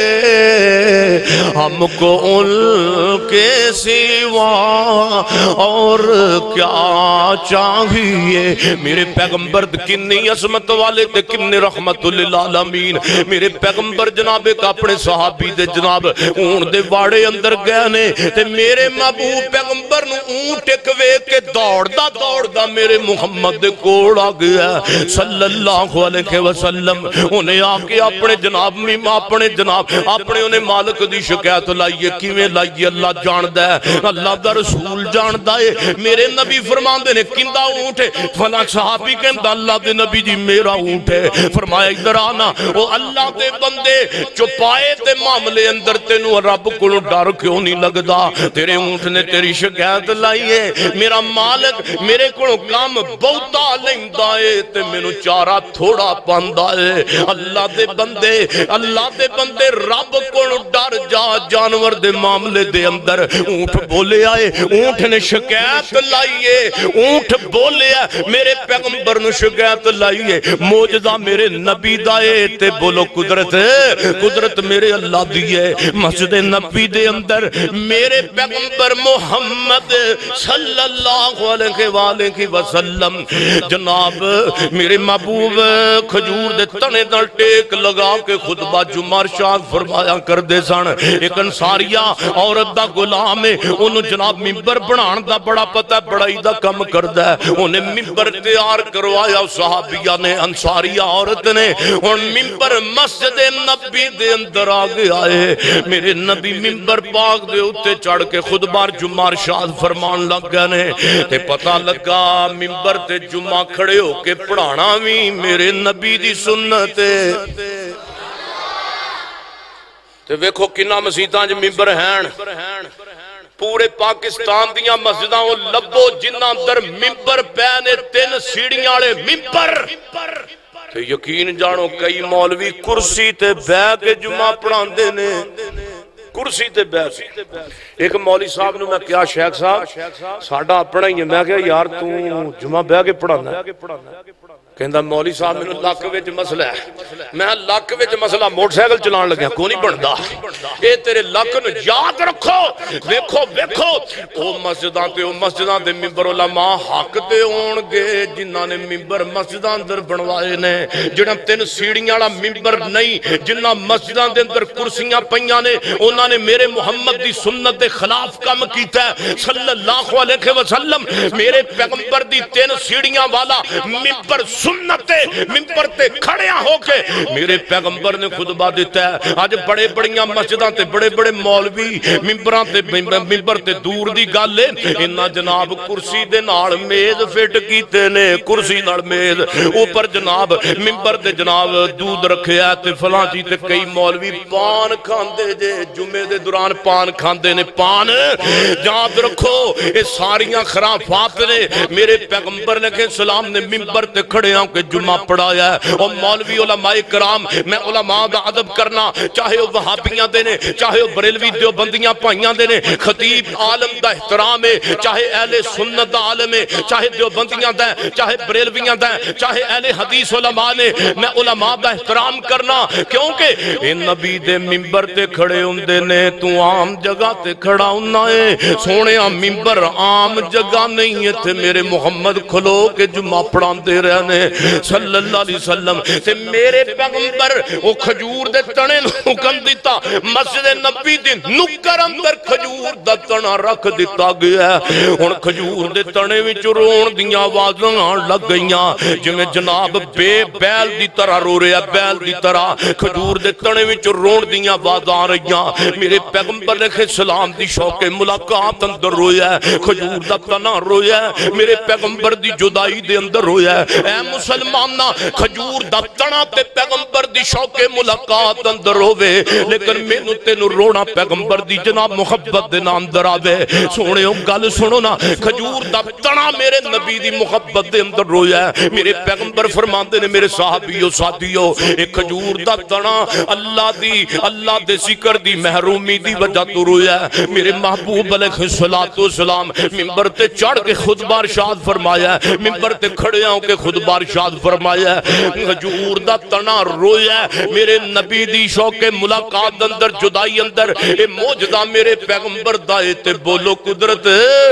[SPEAKER 1] ہم کو ان کے سوا اور کیا چاہیے. میرے پیغمبر کنی عظمت والے تے کنی رحمت للعالمین. میرے پیغمبر جناب ایک اپنے صحابی دے جناب اون دے واڑے اندر گئے نے تے میرے محبوب پیغمبر نو اونٹ اکوے کے دوڑ دا دوڑ دا میرے محمد دے کوڑ آ گیا صلی اللہ علیہ وسلم. انہیں آکے اپنے جناب میں اپنے جناب اپنے انہیں مالک دی شکایت لائیے. کیویں لائیے؟ اللہ جاندہ ہے، اللہ دا رسول جاندہ ہے. میرے نبی فرمان دے نے کندہ اونٹ ہے. فلاں صحابی کہندہ اللہ دے نبی جی میرا اونٹ ہے. فرمایا ادھر آنا. وہ اللہ دے بندے چپائے تے معاملے اندر تینوں رب کو ڈر کیوں نہیں لگدا؟ تیرے اونٹ نے تیری شکایت لائیے. میرا مالک میرے کو کام بہتا لیندہ ہے تے مینوں چارہ تھوڑا پاندہ ہے. اللہ دے بندے اللہ دے بندے رب کو ڈر جا. جانور دے معاملے دے اندر اونٹ بولے آئے. اونٹ نے شکایت لائیے. اونٹ بولے آئے میرے پیغمبر نے شکایت لائیے. موجزہ میرے نبی دائے تے بولو قدرت قدرت میرے اللہ دیئے. مسجد نبی دے اندر میرے پیغمبر محمد صلی اللہ علیہ وآلہ وسلم جناب میرے محبوب کھجور دے تنے دل ٹیک لگا کے خطبہ جمعہ ارشاد فرمایا کر دے سن. ایک انصاریہ عورت دا غلام ہے انہوں جناب ممبر بنان دا بڑا پتہ بڑائی دا کم کردا ہے انہیں ممبر تیار کروایا صحابیہ نے انصاریہ عورت نے ان ممبر مسجد نبی دے اندر آگے آئے میرے نبی ممبر پاک دے اتے چڑھ کے خود بار جمعہ ارشاد فرمان لگ گئے نے تے پتہ لگا ممبر تے جمعہ کھڑے ہو کے پڑھانا بھی میرے نبی دی سنت ہے تے ویکھو کنہ مسیطاں جو ممبر ہیں پورے پاکستان دیاں مسجداں وہ لبو جنہ در ممبر پینے تین سیڑیاں لے ممبر تے یقین جانو کئی مولوی کرسی تے بے کے جمعہ پڑھان دینے کرسی تے بیٹھ ایک مولی صاحب نے میں کیا شیخ صاحب ساڑھا اپنا ہی ہے میں کہا یار تو جمعہ بے کے پڑھانا ہے کہندہ مولی صاحب میں نے لاکھ ویچ مسئلہ ہے میں لاکھ ویچ مسئلہ موٹر سائیکل چلان لگیا کو نہیں بڑھدا اے تیرے لاکھ نے یاد رکھو دیکھو دیکھو او مسجدان تے او مسجدان تے ممبر علماء حق دے ہونگے جنہاں نے ممبر مسجدان در بنوائے نے جنہاں تین سیڑیاں لا ممبر نہیں جنہاں مسجدان دے اندر کرسیاں پہیاں نے انہاں نے میرے محمد دی سنت دے خلاف کم کیتا ہے صلی اللہ علیہ وسلم میرے پیغمبر دی تین سیڑیاں والا ممبر سنت ممبر تے کھڑیاں ہو کے میرے پیغمبر نے خطبہ دیتا ہے آج بڑے بڑیاں مسجداں تے بڑے بڑے مولوی ممبراں تے ممبر تے دور دی گالے انہا جناب کرسی دے نال میز فٹ کیتے نے کرسی نال میز اوپر جناب ممبر دے جناب دودھ رکھے ہے تے فلاں جی تے کئی مولوی پان کھاندے جے جمعے دے دوران پان کھاندے نے پان یاد رکھو یہ ساریاں خرافات نے میرے پیغمبر نے کہ سلام نے ممبر تے کھڑے ہوں کہ جمعہ پڑھایا ہے اور مولوی علماء کرام میں علماء دا عدب کرنا چاہے وہ وہابیاں دینے چاہے وہ بریلوی دیوبندیاں پائیاں دینے خطیب عالم دا احترام ہے چاہے اہل سنت دا عالم ہے چاہے دیوبندیاں دا چاہے بریلویاں دا چاہے اہل حدیث علماء نے میں علماء دا احترام کرنا کیونکہ اے نبی دے ممبر تے کھڑے ہوں دینے تو عام جگہ تے کھڑا ہونا ہے سونے ممبر عام جگہ نہیں ہے تھے میرے محمد کھلو کے جمعہ پڑھان دے رہنے صلی اللہ علیہ وسلم تے میرے پیغمبر وہ کھجور دے تنے حکم دیتا مسجد نبی دی نکر اندر کھجور دا تنا رکھ دیتا گیا ہے ان کھجور دے تنے وچ رون دیاں آوازاں لگ گئیاں جمیں جناب بے بیل دی طرح رو رہا بیل دی طرح کھجور دے تنے وچ رون دیاں آوازاں رہیاں میرے پیغمبر نے سلام دی شوق ملاقات اندر رویا ہے کھجور دا تنا رویا ہے میرے پیغمبر دی جدائی دے اندر رویا ہے اے مسلمانہ کھجور دا تنا تے پیغمبر دی شوق ملاقات اندر روے لیکن میں نو تے نو رونا پیغمبر دی جناب محبت دے نام در آوے سونے ہوں گل سنو نا کھجور دا تنا میرے نبی دی محبت دے اندر رویا ہے میرے پیغمبر فرماندے نے میرے صحابیو ساتھیو ایک کھجور دا تنا اللہ دی اللہ دے ذکر دی محرومی دی وجہ تو رویا ہے میرے محبوب علیہ السلام ممبر تے چڑھ کے خطبہ ارشاد فرمایا ہے ممبر تے کھڑے ہوں کے خطبہ ارشاد فرمایا ہے کھجور دا تنا رویا ہے میرے نبی دی شوق ملاقات اندر جدائی اندر اے موجدہ میرے پیغمبر دائے تے بولو قدرت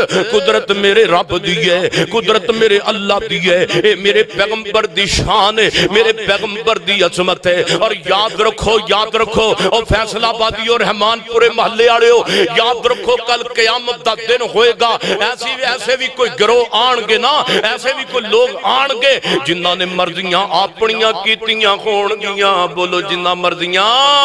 [SPEAKER 1] قدرت میرے رب دیئے قدرت میرے اللہ دیئے اے میرے پیغمبر دی شان ہے میرے پیغمبر دی عظمت ہے اور یاد رکھو یاد رکھو اور فیصلہ بادی اور رحمان پورے محلے آڑے ہو یاد رکھو کل قیامت دا دن ہوئے گا ایسی بھی ایسے بھی کوئی گروہ آنگے نا ایسے بھی کوئی لوگ آنگے جنہاں نے مرضیاں اپنیاں کیتیاں خونگیاں بولو جنہاں مرضیاں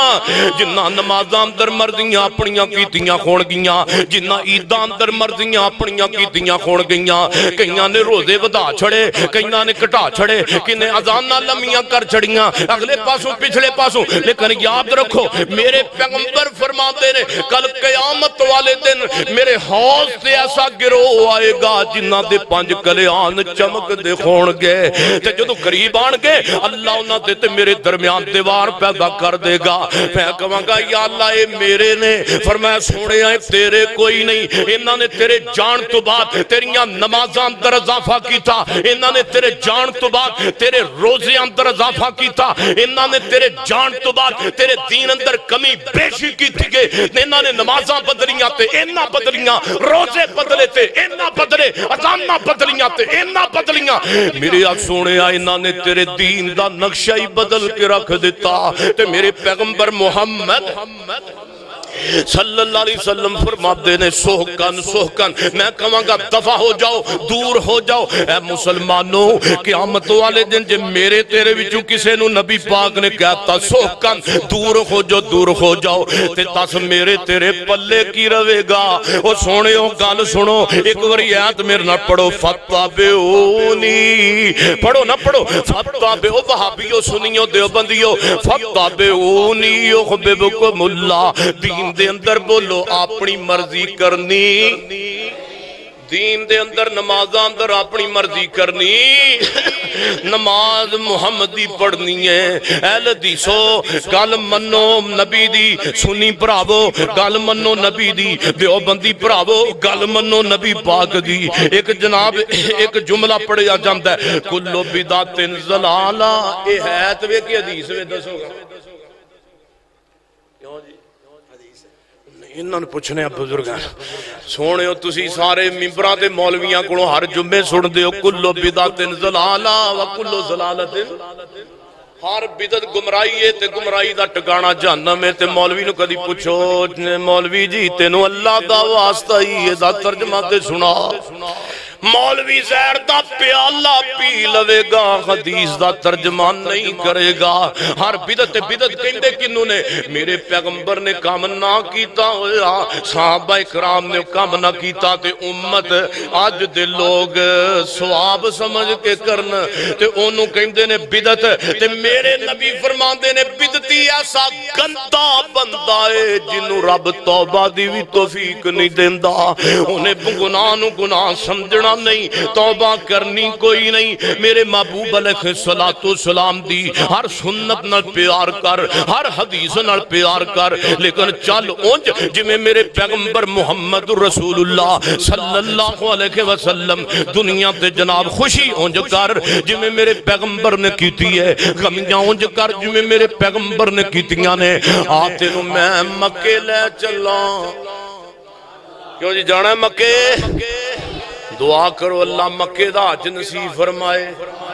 [SPEAKER 1] جنہاں نمازاں اندر مرضیاں اپنیاں کیتیاں خونگیاں جنہاں عیداں اندر مرضیاں اپنیاں کیتیاں خونگیاں کئیاں نے روزے ودا چھڑے کئیاں نے کٹا چھڑے کنے ازانہ لمیاں کر چھڑیاں اگلے پاسوں پچھلے پاسوں لیکن یاد رکھو میرے پیغمبر فرماتے نے کل قیامت والے دن میرے حوض سے ایسا گروہ آئے گا جنہ دے پانچ کلیان چمک دے خون گے تے جدو قریب آن گے اللہ انہاں دے تے میرے درمیان دیوار پیدا کر دے گا میں کہاں گا یا اللہ اے میرے نے فرمایا سونے آئے تیرے کوئی نہیں انہاں نے تیرے جان تو بعد تیریاں نمازاں اندر اضافہ کی تھا انہاں نے تیرے جان تو بعد تیرے روزے اندر اضافہ کی تھا انہاں نے تیرے جان تو بعد تیرے دین اندر کمی بیشی کی تھی گے انہاں نے نمازاں بدلیاں تے انہاں بدلیاں روزے بدلے تے انہاں بدلے ازانہ بدلیاں تے انہاں بدلیاں میرے آج سونے آئے انہاں نے تیرے دین دا نقشہ ہی بدل کے رکھ دیتا تے میرے پیغمبر محمد صلی اللہ علیہ وسلم فرماتے نے سوہکن سوہکن میں کہاں گا دفع ہو جاؤ دور ہو جاؤ اے مسلمانوں قیامت والے دن جے میرے تیرے وچوں کسے نو نبی پاک نے کہتا سوہکن دور ہو جو دور ہو جاؤ تے تاس میرے تیرے پلے کی روے گا او سونے ہو گال سنو ایک وری آیت میرے نہ پڑھو فتابعونی پڑھو نہ پڑھو فتابعو وہابیو سنیو دیوبندیو فتابعونی یحببکم اللہ دین دے اندر بولو اپنی مرضی کرنی دین دے اندر نماز اندر اپنی مرضی کرنی نماز محمدی پڑھنی ہے اہل حدیثو گل منو نبی دی سنی بھراوو گل منو نبی دی دیوبندی بھراوو گل منو نبی پاک دی ایک جناب ایک جملہ پڑھیا جاندا ہے کلو بدعت ضلالہ اے ہے تے کہ حدیث میں دسو گا کیوں جی انہوں نے پوچھنے ہیں بزرگاں سونے ہو تسی سارے ممبران دے مولویاں کونوں ہر جمعے سن دے ہو کلو بدعت ضلالہ و کلو ضلالت ہر بدعت گمرائی ہے تے گمرائی دا ٹکانا جہنم ہے تے مولوی نو کدی پوچھو مولوی جی تینوں اللہ دا واسطہ ہی ہے دا ترجمہ تے سنا مولوی زہر دا پیالہ پی لوے گا حدیث دا ترجمہ نہیں کرے گا ہر بدعت بدعت کہندے کنوں نے میرے پیغمبر نے کام نہ کیتا ہویا صحابہ اکرام نے کام نہ کیتا تے امت آج دے لوگ ثواب سمجھ کے کرن تے انہوں کہندے نے بدعت تے میرے نبی فرماندے نے بدعتی ایسا گندا بندہ ہے جنہوں رب توبہ دی بھی توفیق نہیں دیندہ انہیں گناہ نو گناہ سمجھنا نہیں توبہ کرنی کوئی نہیں میرے محبوب علیہ السلام دی ہر سنت نال پیار کر ہر حدیث نال پیار کر لیکن چل اونج جمیں میرے پیغمبر محمد رسول اللہ صلی اللہ علیہ وسلم دنیا تے جناب خوشی اونج کر جمیں میرے پیغمبر نے کیتی ہے غمیاں اونج کر جمیں میرے پیغمبر نے کیتیاں نے آتے نو میں مکے لے چلا کیوں جی جانا ہے مکے دعا کرو اللہ مکے دا حج نصیب فرمائے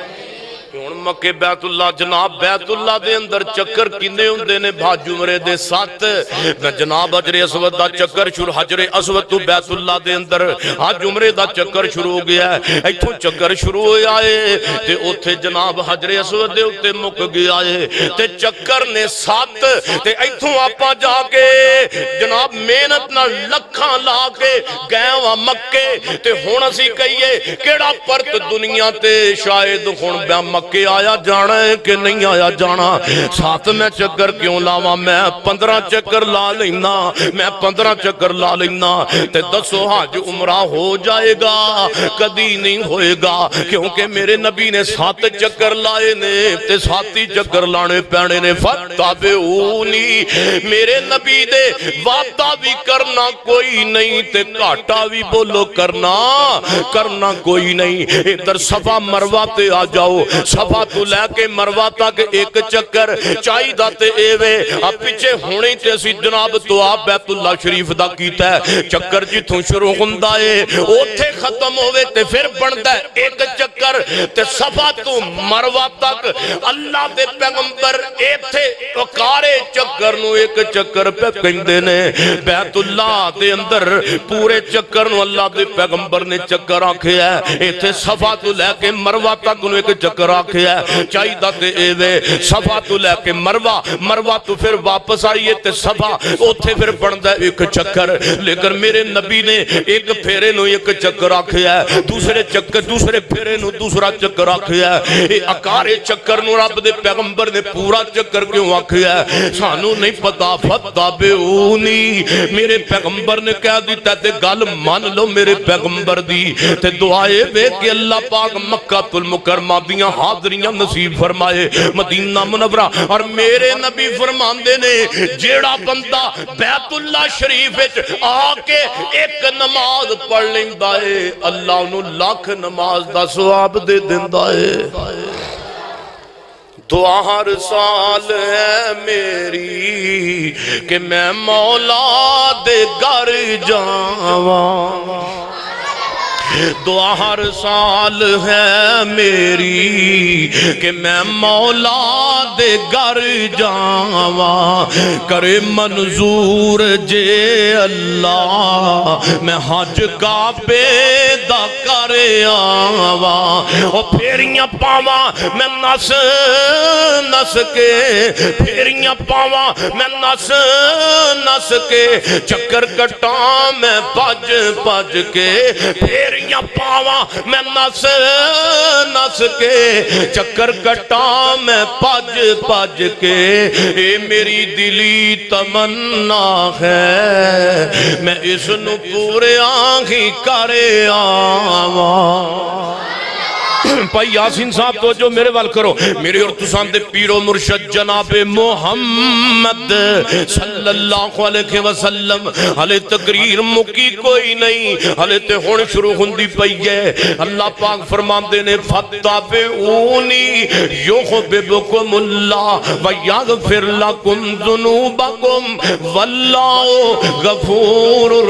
[SPEAKER 1] ہن مکے بیت اللہ جناب بیت اللہ دے اندر چکر کنے ہوندے نے بھاج عمرے دے سات میں جناب حجر اسود دا چکر شروع حجر اسود تو بیت اللہ دے اندر حج عمرے دا چکر شروع ہو گیا ہے ایتھوں چکر شروع ہویا ہے تے اوتھے جناب حجر اسود دے اوتے مک گیا ہے تے چکر نے سات تے ایتھوں آپا جا کے جناب محنت نال لکھاں لا کے گئے وا مکے تے ہن اسی کہیے کیڑا پرت دنیا تے شاید ہن بیا مکے آیا جانا ہے کہ نہیں آیا جانا ساتھ میں چکر کیوں لاوا میں پندرہ چکر لا لینا میں پندرہ چکر لا لینا تے دسو حج عمرہ ہو جائے گا کدی نہیں ہوئے گا کیونکہ میرے نبی نے سات چکر لائے نے تے ساتی چکر لانے پینے نے فتابعونی میرے نبی دے وعدہ بھی کرنا کوئی نہیں تے گھاٹا بھی بولو کرنا کرنا کوئی نہیں ادھر صفا مروہ تے آ جاؤ صفا تو لے کے مروہ تک ایک چکر چاہی داتے ایوے اب پیچھے ہونے تے سی جناب تو آپ بیت اللہ شریف دا کیتا ہے چکر جتوں شروع ہندہ ہے اوتھے ختم ہوئے تے پھر بندہ ہے ایک چکر تے صفا تو مروہ تک اللہ دے پیغمبر ایتھے اکارے چکر نو ایک چکر پہ کہندے نے بیت اللہ دے اندر پورے چکر نو اللہ دے پیغمبر نے چکر آنکھے ہے ایتھے صفا تو لے کے مروہ تک نو ایک چکر آنکھے ہے چاہی داتے ایوے صفا تو لے کے مروہ مروہ تو پھر واپس آئیے تے صفا اوتھے پھر بندہ ایک چکر لیکن میرے نبی نے ایک پھیرے نو ایک چکر آنکھے ہے دوسرے چکر دوسرے پھیرے نو دوسرا چکر آنکھے ہے اکارے چکر نو رب دے پیغمبر نے پورا چکر کیوں آنکھے ہے سانو نہیں پتا فتابعونی میرے پیغمبر نے کہہ دیتا تے گل مان لو میرے پیغمبر دی تے دعائے بے کہ اللہ پاک مکہ المکرمہ دیاں حاضریاں نصیب فرمائے مدینہ منورہ اور میرے نبی فرماندے نے جیڑا بندہ بیت اللہ شریف آ کے ایک نماز پڑھ لیندہ ہے اللہ انہوں لاکھ نماز دا ثواب دے دیندہ ہے دعا ہر سال ہے میری کہ میں مولا دے گھر جاواں دعا ہر سال ہے میری کہ میں مولا دے گر جاواں، کرے منظور جے اللہ میں حج کعبے دا کرے آواں، او پھیریاں پاواں میں نس نس کے، پھیریاں پاواں میں نس نس کے، چکر کٹاں میں پج پج کے، پھیریاں پاواں میں نس نس کے، چکر کٹاں میں پج پج کے، اے میری دلی تمنا ہے میں اس نو پورے آنکھی کرے آواں۔ پائی یاسین صاحب تو جو میرے وال کرو، میرے اور تسان دے پیر و مرشد جناب محمد صلی اللہ علیہ وسلم، حلے تقریر مکی کوئی نہیں، حلے تے ہون شروع ہندی پئی ہے۔ اللہ پاک فرماندے نے فَاتَّبِعُونِي يُحْبِبْكُمُ اللَّهُ وَيَغْفِرْ لَكُمْ ذُنُوبَكُمْ وَاللَّهُ غَفُورٌ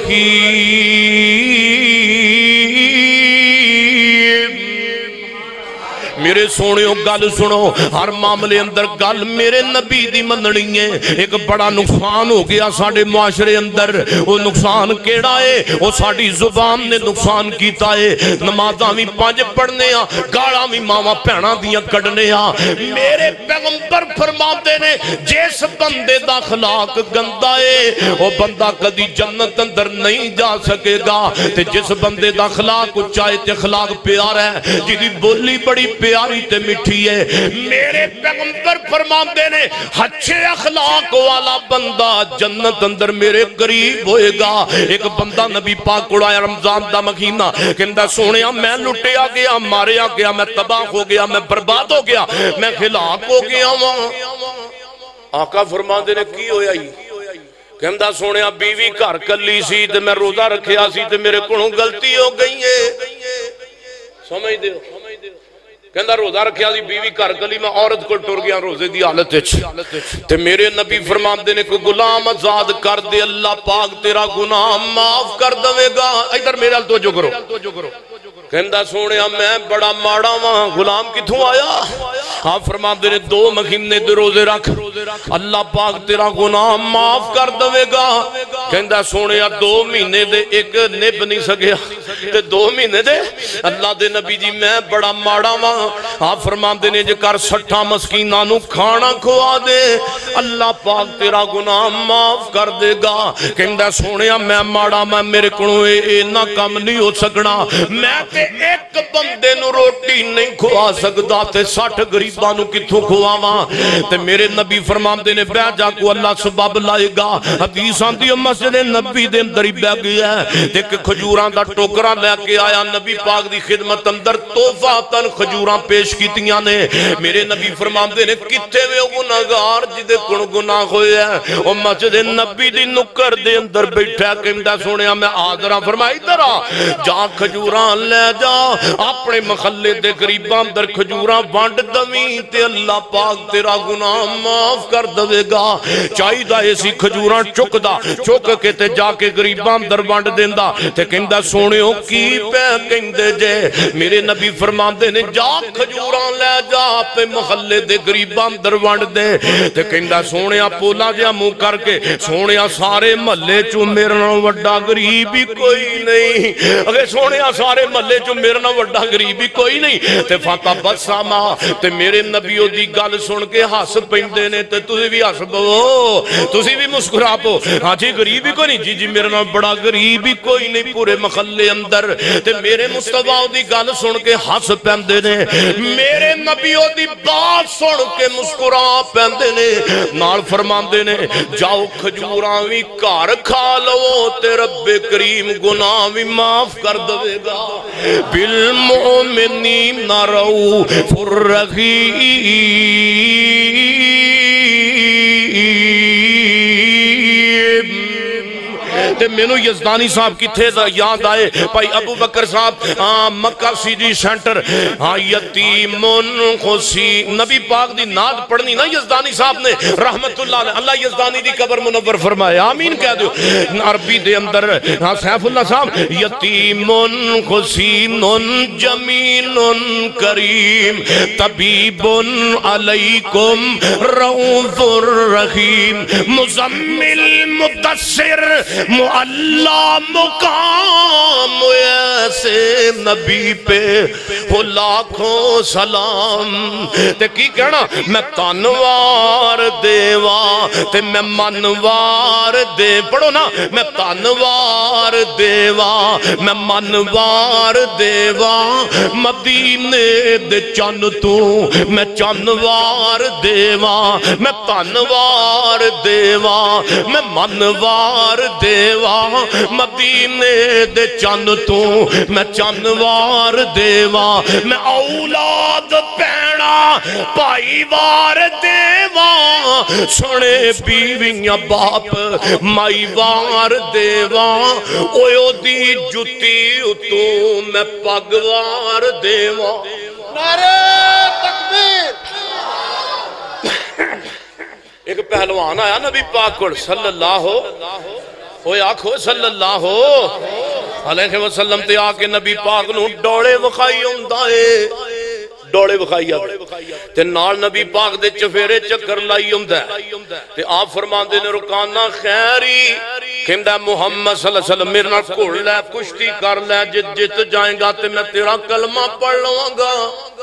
[SPEAKER 1] رَحِيمٌ۔ میرے سونیوں گل سنو، ہر معاملے اندر گل میرے نبی دی مننی ہے۔ ایک بڑا نقصان ہو گیا ساڑھے معاشرے اندر، وہ نقصان کیڑا ہے؟ وہ ساڑھی زبان نے نقصان کیتا ہے۔ نمازاں بھی پانچ پڑھنے ہاں، گاڑاں بھی ماما پیڑاں دیاں کڑنے ہاں۔ میرے پیغمبر فرماتے نے جس بندے دا اخلاق گندا ہے وہ بندہ کدی جنت اندر نہیں جا سکے گا، تے جس بندے دا اخلاق اچھائے تے اخلاق پیارا ہے، جدی بولی بڑی پیاری تے مٹھی ہے۔ میرے پیغمبر فرماندے نے اچھے اخلاق والا بندہ جنت اندر میرے قریب ہوئے گا۔ ایک بندہ نبی پاک کو آیا رمضان دا مہینہ، کہندہ سونیا میں لٹیا گیا، ماریا گیا، میں تباہ ہو گیا، میں برباد ہو گیا، میں خلاق ہو گیا وہاں۔ آقا فرماندے نے کی ہویا ہی؟ کہندہ سونیا بیوی گھر کلی سی تے میں روزہ رکھیا سی تے میرے کونوں غلطی ہو گئی ہے۔ سمجھ دے ہو؟ کہندہ روزہ رکھیا سی بیوی گھر گلی میں عورت کو ٹر گیا روزے دی حالت وچ، تے میرے نبی فرماندے نے کوئی غلام آزاد کر دے اللہ پاک تیرا گناہ معاف کر دے گا۔ ادھر میرے ال توجہ کرو۔ کہندہ سونیا میں بڑا ماڑا وہاں، غلام کتھوں آیا؟ ہاں فرماندے نے دو مہینے دے روزے رکھ اللہ پاک تیرا گناہ معاف کر دے گا۔ کہندہ سونیا دو مہینے دے ایک نب نہیں سکیا، تے دو مہینے دے اللہ دے نبی جی میں بڑا ماڑا وہاں۔ ہاں فرماندے نے جے کر سٹھا مسکیناں نو کھانا کھوا دے اللہ پاک تیرا گناہ معاف کر دے گا۔ کہندہ سونیا میں ماڑا میں میرے کنوں اینا کم نہیں ہو سکنا، میں تے ایک بندے نو روٹی نہیں کھوا سکتا تے سٹھ غریباں نو کتھوں کھواواں؟ تے میرے نبی فرماندے نے بہ جا کو اللہ سبب لائے گا۔ حدیث آندی مسجد نبی دے اندر ہی بہ گیا ہے، تے کہ کھجوراں دا ٹوکرا لے کے آیا نبی پاک دی خدمت اندر تحفہ تن کھجوراں پیش کیتیاں نے۔ میرے نبی فرماندے نے کتے وے گناہگار جدے کون گناہ ہوئے ہیں؟ او مسجد نبی دی نکر دے اندر بیٹھا، کہندہ سونیا میں آدھرا فرمائی درا جا کھجوراں لے جا اپنے محلے دے غریباں اندر کھجوراں وانڈ دویں تے اللہ پاک تیرا گناہ معاف کر دے گا۔ چاہی دا ایسی کھجوراں چک دا چک کے تے جا کے غریباں اندر وانڈ دیندا، تے کہندہ سونیوں کی پہ کہندے جے میرے نبی فرماندے نے جا کھجوراں لے جا اپنے محلے دے غریباں اندر وانڈ دے۔ تے کہندہ سونیا پولا جا منہ کر کے سونیا سارے محلے چوں میرے نال وڈا غریب ہی کوئی نہیں، اگر سونیا سارے محلے جو میرے نہ وڈا غریبی کوئی نہیں۔ تے فاتح بسامہ تے میرے نبیوں دی گل سن کے ہس پیندے نے، تے تسی بھی ہس پو، تسی بھی مسکرا پو، ہاں جی غریبی کوئی نہیں، جی جی میرے نہ بڑا غریبی کوئی نہیں پورے محلے اندر۔ تے میرے مصطفیٰ دی گل سن کے ہس پیندے نے، میرے نبیوں دی بات سن کے مسکرا پیندے نے، نال فرماندے نے جاؤ کھجوراں وی گھر کھا لو تے رب کریم گناہ وی معاف کر دے گا۔ بالمؤمنین رؤوف الرحیم، تے مینوں یزدانی صاحب کتھے دا یاد آئے بھائی ابو بکر صاحب ہاں مکہ سی ڈی سینٹر ہاں یتیمن خوشی نبی پاک دی نعت پڑھنی نا یزدانی صاحب نے رحمت اللہ علیہ اللہ یزدانی دی قبر منور فرمائے آمین کہہ دیو عربی دے اندر ہاں سیف اللہ صاحب یتیمن خوشینن جمینن کریم طبیبن علیکم رؤوف الرحیم مزمل مدثر معلا مقام ایسے نبی پہ ہو لاکھوں سلام تے کی کہنا میں تانوار دیوا تے میں منوار دے پڑھو نا میں تانوار دیوا میں منوار دیوا مدینے دے چن تو میں چنوار دیوا میں تانوار دیوا میں منوار دیوا مدینے دے چن تو میں چنوار دیوا میں اولاد پیڑا پائی وار دیوا سنے بیویاں باپ مائی وار دیوا اویو دی جتی اتو میں پگوار دیوا
[SPEAKER 2] نعرہ تکبیر
[SPEAKER 1] ایک پہلوان آیا نبی پاک کو صلی اللہ ہوئے آنکھو صلی اللہ علیہ وسلم تے آکے نبی پاک نو ڈوڑے وخائی ہوندائے ڈوڑے وخائی آدھے تے نال نبی پاک دے چفیرے چکر لائی ہوندائے تے آپ فرمان دے نے رکانا خیری کہندہ محمد صلی اللہ علیہ وسلم میرے نال کوڑ لے کشتی کر لے جت جت جائیں گا تے میں تیرا کلمہ پڑھ لوں گا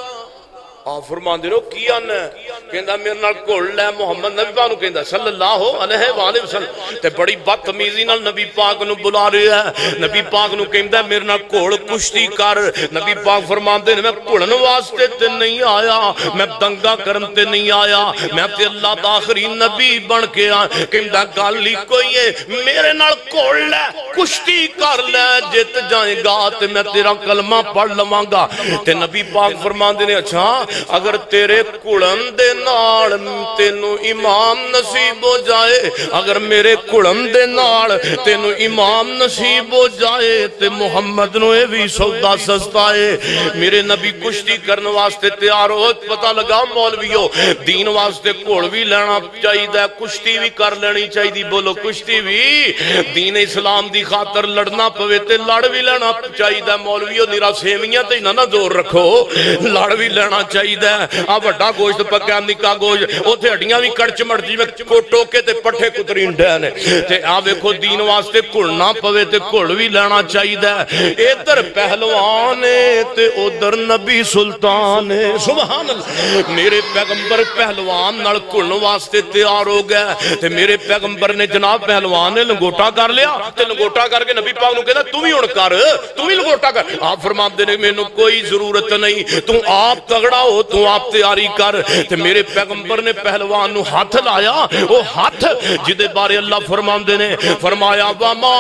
[SPEAKER 1] آپ فرمان دے رہو کیا نے کہندہ میرے نال کوڑ لے محمد نبی پاک نو کہندہ صلی اللہ علیہ وآلہ وسلم تے بڑی بدتمیزی نال نبی پاک نو بلا رہے ہیں نبی پاک نو کہندہ میرے نال کوڑ کشتی کر نبی پاک فرمان دے میں کوڑن واسطے تے نہیں آیا میں دنگا کرن تے نہیں آیا میں تے اللہ دا آخری نبی بن کے آیا کہندہ گالی کوئی ہے میرے نال کوڑ لے کشتی کر لے جت جائیں گا تے میں تیرا کلمہ پڑھ لواں گا تے نبی پاک فرمان دے اچھا اگر تیرے کڑم دے نال تینو امام نصیب ہو جائے اگر میرے کڑم دے نال تینو امام نصیب ہو جائے تے محمد نو اے بھی سودا سستا ہے میرے نبی کشتی کرن واسطے تیار ہو پتہ لگا مولویو دین واسطے کوڑ بھی لینا چاہی دا کشتی بھی کر لینی چاہی دی بولو کشتی بھی دین اسلام دی خاطر لڑنا پوے تے لڑ بھی لینا چاہی دا مولویو نیرا سیویاں تے نہ زور رکھو لڑ بھی لینا چاہی دا آ بڑا گوشت پکیا نکا گوشت او تے ہڈیاں بھی کڑچ مرجی میں کوٹو کے تے پٹھے کترین ڈینے تے آ ویکھو دین واسطے کڑنا پوے تے کڑ بھی لینا چاہی دا ادھر پہلوان تے ادھر نبی سلطان سبحان اللہ میرے پیغمبر پہلوان نال کڑن واسطے تیار ہو گئے تے میرے پیغمبر نے جناب پہلوان نے لنگوٹا کر لیا تے لنگوٹا کر کے نبی پاک نو کہتا تو بھی اڑ کر تو بھی لنگوٹا کر آپ فرمان دے میں نو کوئی ضرورت نہیں تو آپ تگڑا ہو تو آپ تیاری کر تے میرے پیغمبر نے پہلوان نو ہاتھ لایا وہ ہاتھ جدے بارے اللہ فرمان دے نے فرمایا وَمَا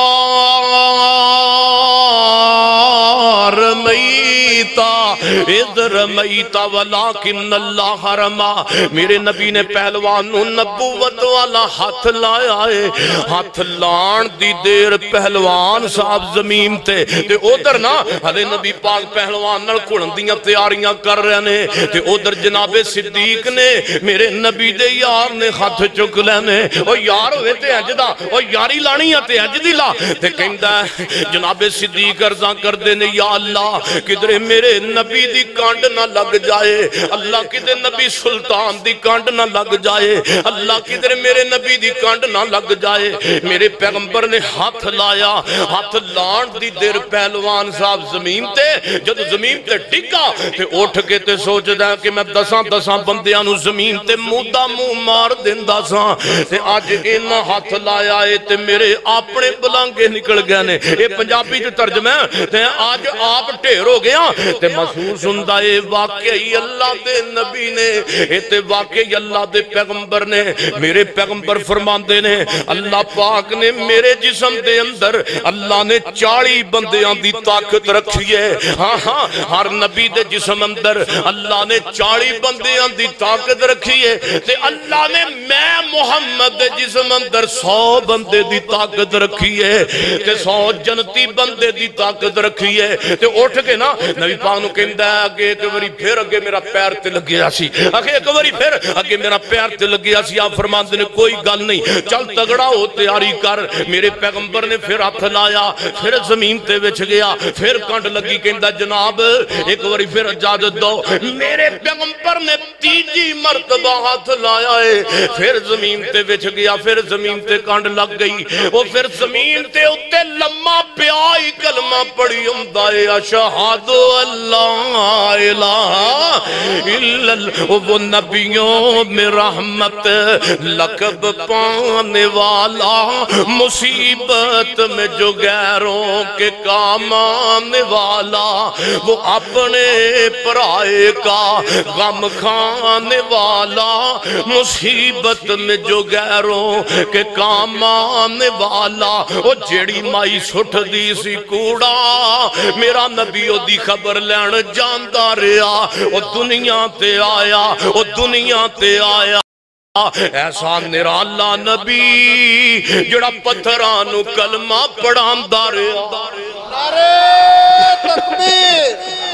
[SPEAKER 1] رَمَيْتَ اِذْ رَمَيْتَ وَلَكِنَّ اللَّهَ رَمَى میرے نبی نے پہلوان نو نبوت والا ہاتھ لایا ہے ہاتھ لان دی دیر پہلوان صاحب زمین تے تے ادھر نا حلے نبی پاک پہلوان نال کھڑن دیاں تیاریاں کر رہے نے تے ادھر جناب صدیق نے میرے نبی دے یار نے ہاتھ چک لینے او یار ہوئے تے اجدہ او یاری لانی ہے تے اجدی لا تے کہندہ جناب صدیق ارزاں کر دینے یا اللہ کدھر میرے نبی دی کانڈ نہ لگ جائے اللہ کدھر نبی سلطان دی کانڈ نہ لگ جائے اللہ کدھر میرے نبی دی کانڈ نہ لگ جائے میرے پیغمبر نے ہاتھ لایا ہاتھ لان دی دیر پہلوان صاحب زمین تے جب زمین تے ٹکا تے اٹھ کے تے سوچ دا کہ میں دساں دساں بندیاں نو زمین تے مودا مو مار دیندہ ساں تے آج اینا ہاتھ لایا ہے تے میرے اپنے بلانگے نکل گئے نے اے پنجابی جو ترجمہ ہے تے آج آپ ٹھیر ہو گیا تے محسوس ہوندا اے واقعی اللہ دے نبی نے اے تے واقعی اللہ دے پیغمبر نے میرے پیغمبر فرماندے نے اللہ پاک نے میرے جسم دے اندر اللہ نے چالی بندیاں دی طاقت رکھی ہے ہاں ہاں ہر نبی دے جسم اندر اللہ نے چالی بندیاں دی طاقت رکھی ہے تے اللہ نے میں محمد دے جسم اندر سو بندے دی طاقت رکھی ہے تے سو جنتی بندے دی طاقت رکھی ہے تے اٹھ کے نا نبی پاک نو کہندا ہے اگے ایک واری پھر اگے میرا پیر تے لگیا سی اگے ایک واری پھر اگے میرا پیر تے لگیا سی آپ فرماندے نے کوئی گل نہیں چل تگڑا ہو تیاری کر میرے پیغمبر نے پھر ہاتھ لایا پھر زمین تے وچ گیا پھر کنڈ لگی کہندا جناب ایک واری پھر اجازت دو میرے پیغمبر نے تیجی مرتبہ ہاتھ لایا ہے پھر زمین تے وچ گیا پھر زمین تے کنڈ لگ گئی وہ پھر زمین تے اتے لمحہ پیائی کلمہ پڑھی ہوندا ہے اشہد اللہ الہ الا اللہ وہ نبیوں میں رحمت لقب پانے والا مصیبت میں جو غیروں کے کام آنے والا وہ اپنے پرائے کا غم کھانے والا مصیبت میں جو غیروں کے کام آنے والا وہ جیڑی مائی سٹھ دی سی کوڑا میرا نبی او دی خبر لین جاندا رہا وہ دنیا تے آیا وہ دنیا تے آیا ایسا نرالا نبی جڑا پتھرانو کلمہ پڑھاندا رہا
[SPEAKER 2] نعرہ تکبیر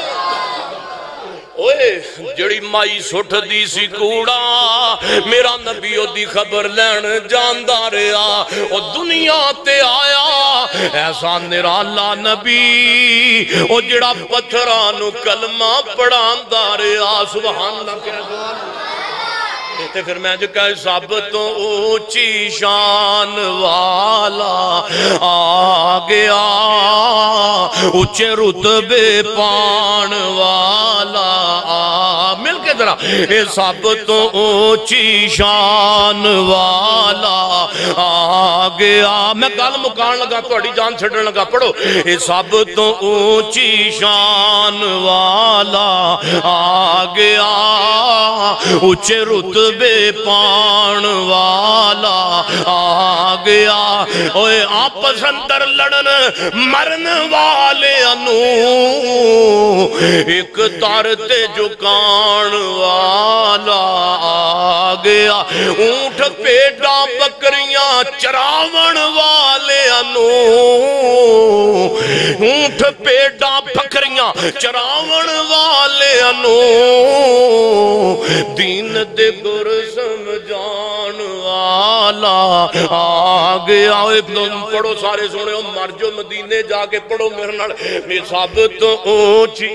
[SPEAKER 1] اوے جڑی مائی سٹھ دی سی کوڑا میرا نبی او دی خبر لین جاندا رہا او دنیا تے آیا ایسا نرالا نبی او جڑا پتھرانو کلمہ پڑھاندا رہا سبحان اللہ کہہ دو تے پھر میں جو کہا سب تو اونچی شان والا آ گیا اونچے رتبے پان والا آ مل کے ذرا اے سب تو اونچی شان والا آ گیا میں گل مکان لگا تہاڈی جان چھڈن لگا پڑھو اے سب تو اونچی شان والا آ گیا اونچے رتبے بے پان والا آ گیا اوے آپس اندر لڑن مرن والے انو ایک تارتے جکان والا آ گیا اونٹ پیڑا بکریاں چراون والے انو اونٹ پیڑا بکریاں چراون والے انو دین دے گر سمجھان والا آ گیا پڑھو سارے سونے ہو مر جو مدینے جا کے پڑھو میرے نال میں سب تو اونچی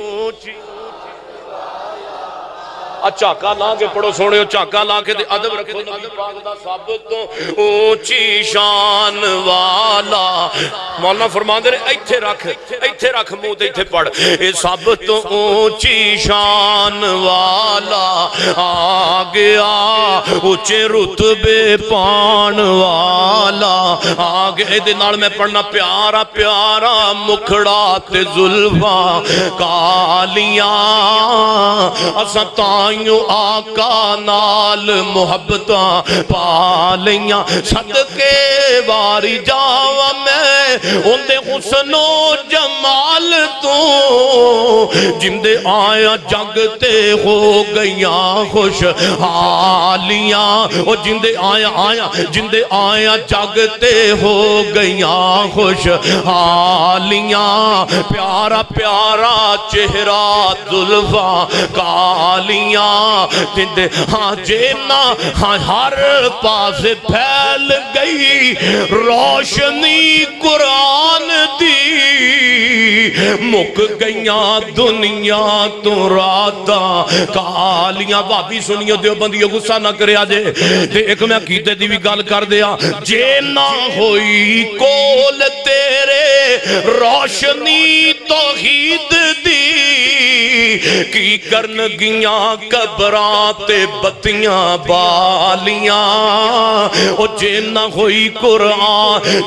[SPEAKER 1] چاکا لا کے پڑھو سونے ہو چاکا لا کے ادب رکھو نبی پاک دا سب تو اونچی شان والا مولانا فرماندے نے ایتھے رکھ ایتھے رکھ منہ تے ایتھے پڑھ اے سب تو اونچی شان والا آ گیا اونچے رتبے پان والا آ گیا دے نال میں پڑھنا پیارا پیارا مکھڑا تے زلفاں کالیاں اساں تائیوں آقا نال محبتاں پالیاں صدقے واری جاوا میں اندے حسن و جمال تو جندے آیا جگ تے ہو گیاں خوش حالیاں او جندے آیا آیا جندے آیا جگ تے ہو گیاں خوش حالیاں پیارا پیارا چہرہ زلفاں کالیاں جندے ہاں جینا ہاں ہر پاس پھیل گئی روشنی قرآن دی مک گئیاں دنیا تو راتاں کالیاں بابی سنیو دیو بندیو غصہ نہ کریا جے تے ایک میں عقیدے دی بھی گل کر دیا جے نہ ہوئی کول تیرے روشنی توحید دی کی کرن گیاں قبرات بتیاں بالیاں او جے نہ ہوئی قرآن جے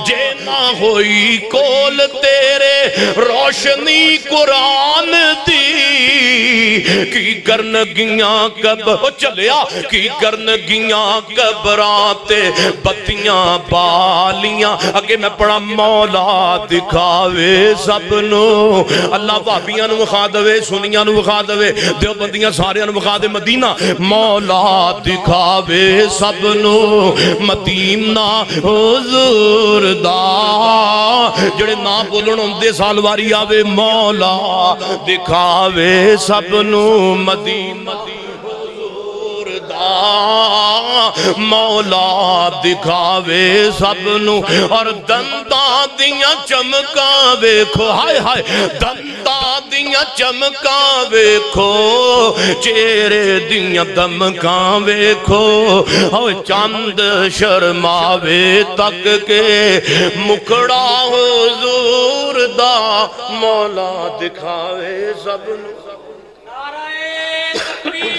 [SPEAKER 1] نہ ہوئی کول تیرے روشنی قرآن دی کی کرن گیاں قبر چلیا کی کرن گیاں قبراتے بتیاں بالیاں اگے میں پڑھا مولا دکھاوے سب نو اللہ بھابیاں نو وکھا دے سنیاں نو وکھا دے دیوبندیاں ساریاں نو وکھا دے مدینہ مولا دکھاوے سب نو مدینہ حضور دا جڑے نا بولن ہوندے سال واری آوے مولا دکھاوے سب نو مدینہ حضور دا مولا دکھاوے سب نو اور دنداں دیاں چمکاں ویکھو ہائے ہائے دنداں دیاں چمکاں ویکھو چہرے دیاں دمکاں ویکھو ہوئے چاند شرماوے تک کے مکڑا حضور دا مولا دکھاوے سب نو
[SPEAKER 3] نعرہ تکبیر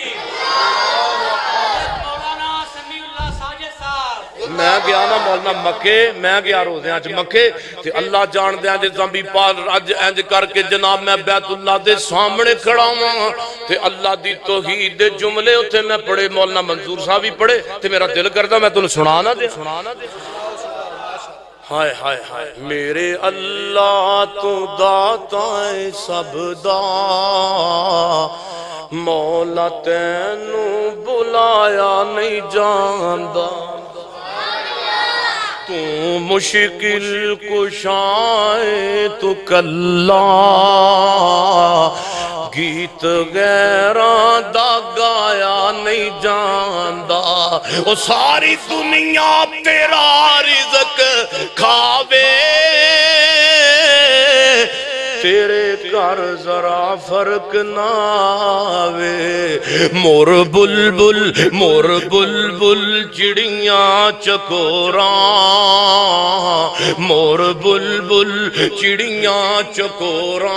[SPEAKER 1] میں گیا نا مولانا مکے میں گیا روزے آج مکے تے اللہ جان دے آج زمبی پال رج اینج کر کے جناب میں بیت اللہ دے سامنے کھڑا ہوں تے اللہ دی توحید دے جملے ہوتے میں پڑھے مولانا منظور صاحب بھی پڑھے تے میرا دل کرتا میں تنہیں سنانا دے سنانا دے ہائے ہائے ہائے میرے اللہ تو داتائیں سب دا مولا تینوں بلایا نہیں جاندہ تو مشکل کشائے تو کلا گیت غیران دا گایا نہیں جاندہ وہ ساری دنیا تیرا رزق کھاوے تیرے کر ذرا فرق نہ آوے مور بلبل مور بلبل چڑیاں چکوراں مور بلبل چڑیاں چکوراں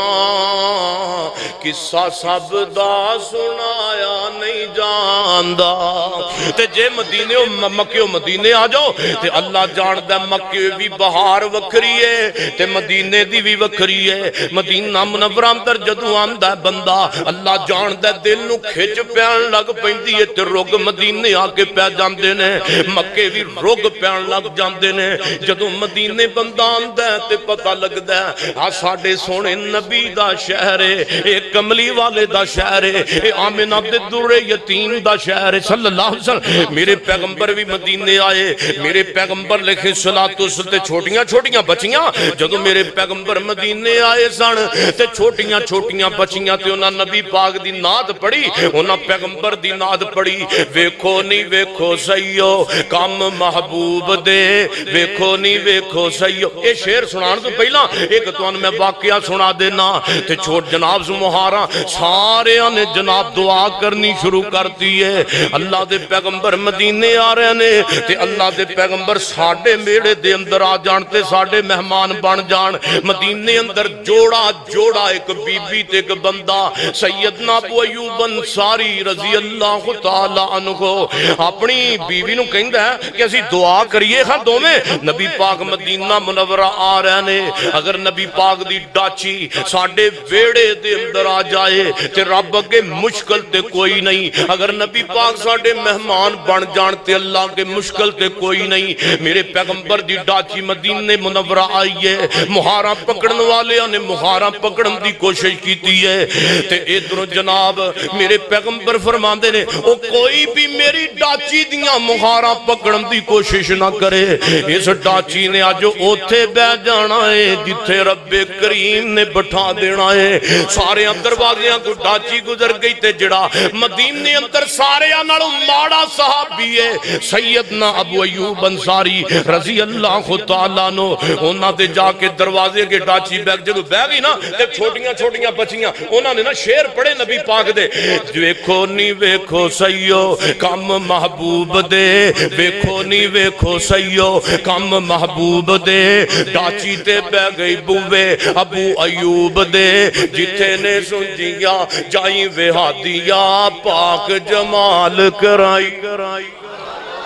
[SPEAKER 1] قصہ سب دا سنایا نہیں جاندہ تے جے مدینے مکے و مدینے آ جاؤ تے اللہ جاندہ مکے بھی بہار وکری ہے تے مدینے دی بھی وکری ہے مدینہ منورہ اندر جدو آندہ بندہ اللہ جاندہ دل نو کھچ پیان لگ پہندی ہے تے روگ مدینے آکے پہ جاندے نے مکے بھی روگ پیان لگ جاندے نے جدو مدینے بندہ آندہ تے پتہ لگ دے ہاں ساڑھے سونے نبی دا شہر ہے ایک کملی والے دا شہر ہے اے آمین عبد در یتیم دا شہر ہے صلی اللہ علیہ وسلم میرے پیغمبر بھی مدینے آئے میرے پیغمبر لکھے صلاۃ تے چھوٹیاں چھوٹیاں بچیاں جدو میرے پیغمبر مدینے آئے سن تے چھوٹیاں چھوٹیاں بچیاں تے انہاں نبی پاک دی ناد پڑی انہاں پیغمبر دی ناد پڑی ویکھو نہیں ویکھو سیو کم محبوب دے ویکھو نہیں ویکھو سیو اے شعر سنان تو پہلا ایک تو ان میں واقعہ سنا دینا تے چھوٹ جناب سے مہارا سارے آنے جناب دعا کرنی شروع کرتی ہے اللہ دے پیغمبر مدینے آ رہے نے تے اللہ دے پیغمبر ساڑھے میڑے دے اندر آ جانتے ساڑھے مہمان بن جان مدینے اندر جوڑا جوڑا ایک بی بی تے ایک بندہ سیدنا ابو ایوب انصاری رضی اللہ تعالیٰ عنہ اپنی بیوی نو کہندہ ہے کہ اسی دعا کریے خان دو میں نبی پاک مدینہ منورہ آ رہے نے اگر نبی پاک دی ڈاچی ساڑھے ویڑے دے اندر آ جائے تے رب اگے مشکل تے کوئی نہیں اگر نبی پاک ساڑھے مہمان بن جانتے اللہ کے مشکل تے کوئی نہیں میرے پیغمبر دی ڈاچی مدینہ منورہ آئیے مہارہ پکڑن والے نے مہارہ پکڑن دی کوشش کیتی ہے تے ادھر جناب میرے پیغمبر فرماندے نے او کوئی بھی میری ڈاچی دیاں مہارہ پکڑن دی کوشش نہ کرے اس ڈاچی نے آجو اوتھے بے جانا ہے جتھے رب کریم نے بٹھا دینا ہے سارے دروازیاں کو ڈاچی گزر گئی تے جڑا مدینے اندر سارے انہوں ماڑا صحابی ہے سیدنا ابو ایوب انصاری رضی اللہ تعالیٰ نو انہاں دے جا کے دروازے کے ڈاچی بیگ جدو بہ گئی نا تے چھوٹیاں چھوٹیاں بچیاں انہاں نے نا شعر پڑھے نبی پاک دے ویکھو نہیں ویکھو سیو کم محبوب دے ویکھو نہیں ویکھو سیو کم محبوب دے ڈاچی تے بہ گئی بوے ابو ایوب دے جتھے نے سنجیاں جائیں وہادیاں پاک جمال کرائی کرائی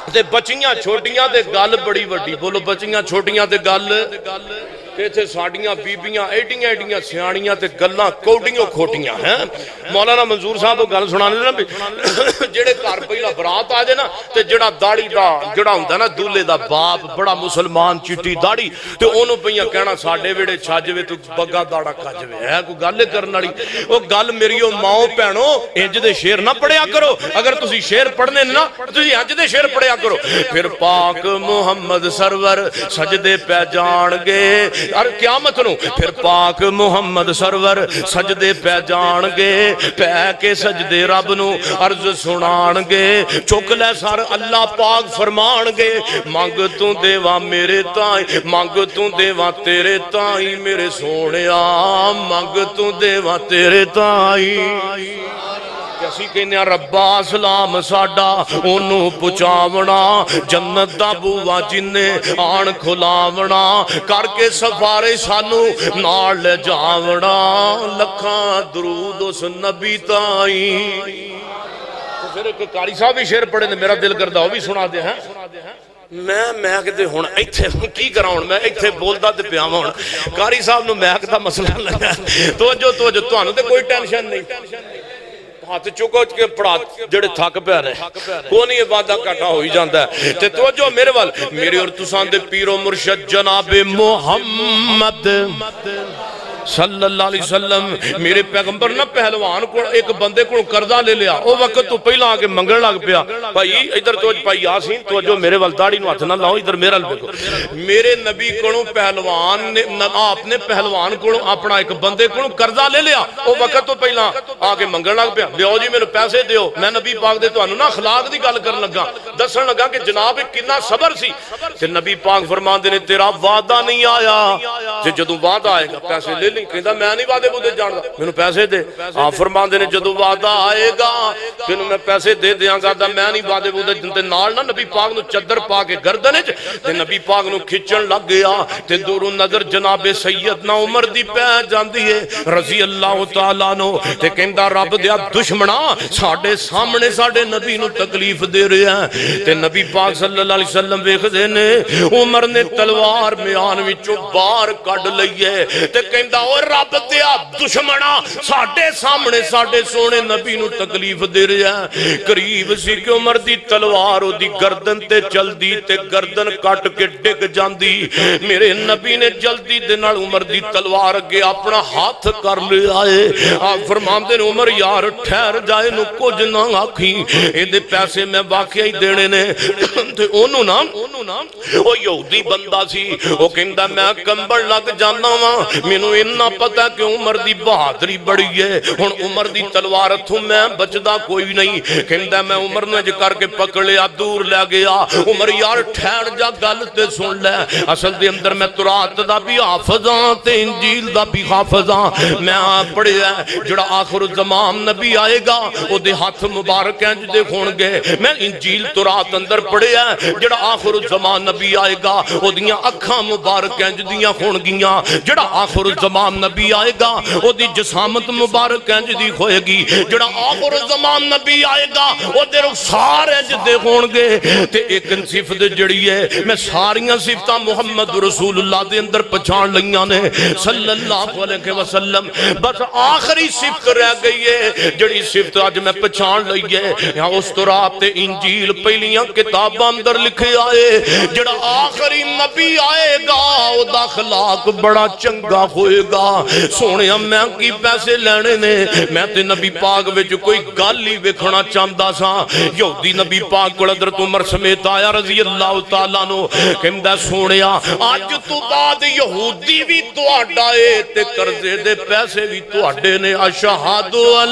[SPEAKER 1] تے بچیاں چھوٹیاں تے گل بڑی وڈی بولو بچیاں چھوٹیاں تے گل تے تھے ساڑیاں بیبیاں ایڈیاں ایڈیاں سیاڑیاں تے گلاں کوڈیوں کھوٹیاں ہیں مولانا منظور صاحب گل سنانے نا جڑے گھر پہلا برات آ جائے نا تے جڑا داڑھی دا جڑا ہوندا نا دولے دا باپ بڑا مسلمان چٹی داڑھی تے اونوں پئیاں کہنا ساڈے ویڑے چھجوے تو بگا داڑا کجوے ہے کوئی گل کرن والی او گل میریو ماؤ بہنو انج دے شعر نہ پڑھیا کرو اگر تسی شعر پڑھنے نا تسی انج دے شعر پڑھیا کرو پھر پاک محمد سرور سجدے پہ جان گے اور قیامت نو پھر پاک محمد سرور سجدے پہ جان گے پہ کے سجدے رب نو عرض سنان گے چک لے سر اللہ پاک فرمان گے مانگ تو دیواں میرے تائیں مانگ تو دیواں تیرے تائیں میرے سونیا مانگ تو دیواں تیرے تائیں اسی کہنے ربا سلام ساڈا انہوں پچاونا جنت دا بوا جننے آن کھلاونا کر کے سفارے سانو نال لے جاونا لکھاں درود اس نبی تائیں تو پھر ایک قاری صاحب بھی شعر پڑھے میرا دل کردہ وہ بھی سنا دے ہیں میں میں کہتے ہون ایتھے کی کراؤن میں ایتھے بولتا تے پیاما ہون قاری صاحب نو میں کہتا مسئلہ لگا توجہ توجہ تو آنو تے کوئی ٹینشن نہیں ہاتھ چکو کے پڑا جڑے تھک پہ رہے کونی عبادہ کٹا ہوئی جاندہ ہے تے توجہ میرے وال میرے اور تسان دے پیر و مرشد جناب محمد صلی اللہ علیہ وسلم میرے پیغمبر نہ پہلوان کو ایک بندے کو قرضہ لے لیا او وقت تو پہلا آگے منگل لگ پیا بھائی ادھر تو بھائی یاسین تو جو میرے والداڑی نو ہاتھ نہ لاؤ ادھر میرا لے کو میرے نبی کو پہلوان نے آپ نے پہلوان کو اپنا ایک بندے کو قرضہ لے لیا او وقت تو پہلا آگے منگل لگ پیا لیو جی میرے پیسے دیو میں نبی پاک دے تو انہوں نا اخلاق دی گل کرن لگا دسن لگا کہ جناب کنا صبر سی کہ نبی پاک فرمان دے نے تیرا وعدہ نہیں آیا کہ جدو وعدہ آئے گا پیسے لے لیں کہتا میں نہیں وعدے بودے جانتا میں نے پیسے دے آپ فرمان دے نے جدو وعدہ آئے گا کہ میں پیسے دے دیاں گا میں نہیں وعدے بودے جنتے نال نا نبی پاک نو چدر پا کے گردنے تے نبی پاک نو کھچن لگ گیا تے دورو نظر جناب سیدنا عمر دی پہ جاندی ہے رضی اللہ تعالیٰ نو تے کہندہ رب دیا دشمنا ساڑھے سامنے ساڑھے نبی نو تکلیف دے رہے ہیں تے نبی پاک صلی اللہ علیہ وسلم ویخ دینے عمر نے تلوار میان وچو بار کڑ لئیے تے کہندہ اور رب دیا دشمنا ساڑھے سامنے ساڑھے سونے نبی نو تکلیف دے رہے ہیں قریب سی کہ عمر دی تلوار او دی گردن تے چل دی تے گردن کٹ کے ڈگ جاندی میرے نبی نے جلدی دنال عمر دی تلوار اگے اپنا ہاتھ کر لے آئے آپ فرمان دے عمر یار ٹھہر جائے نو کچھ نہ آکھیں اے دے پیسے میں واقعی دینے نے تے انہوں نا او یہودی بندہ سی او کہندہ میں کمبر لگ جانا ہاں مینوں انہا پتہ کہ عمر دی بہادری بڑی ہے ہن عمر دی تلوار تھوں میں بچدا کوئی نہیں کہندہ میں عمر نے جو کر کے پکڑ لیا دور لے گیا عمر یار ٹھہر جا گل تے سن لے اصل دے اندر میں تورات دا بھی حافظاں تے انجیل دا بھی حافظاں میں پڑھے ہے جڑا آخر الزمان نبی آئے گا او دے ہاتھ مبارک ہیں جو دے کھون گے میں انجیل تورات اندر پڑھے ہے جڑا آخر الزمان نبی آئے گا او دیاں اکھاں مبارک ہیں جو دیاں کھون گیاں جڑا آخر الزمان نبی آئے گا او دی جسامت مبارک ہیں جو دی کھوئے گی جڑا آخر الزمان نبی آئے گا او دے رخسار ہیں جو دے کھون گے تے ایک صفت جڑی ہے میں ساریاں صفتہ محمد رسول اللہ دے اندر پچھان لئیاں نے صلی اللہ علیہ وسلم بس آخری صفت رہ گئی ہے جڑی صفت آج میں پچھان لئیے یہاں اس تورات تے انجیل پہلیاں کتاب اندر لکھے آئے جڑا آخری نبی آئے گا او دا خلاق بڑا چنگا ہوئے گا سونے ہم میں کی پیسے لینے نے میں تے نبی پاک وچ کوئی گالی وکھنا چاندہ سا یہودی نبی پاک کو حضرت عمر سمیت آیا رضی اللہ تعالیٰ نو کہندہ سونیا آج تو بعد یہودی بھی تو آڈائے تے کرزے دے پیسے بھی تو آڈے نے اشہاد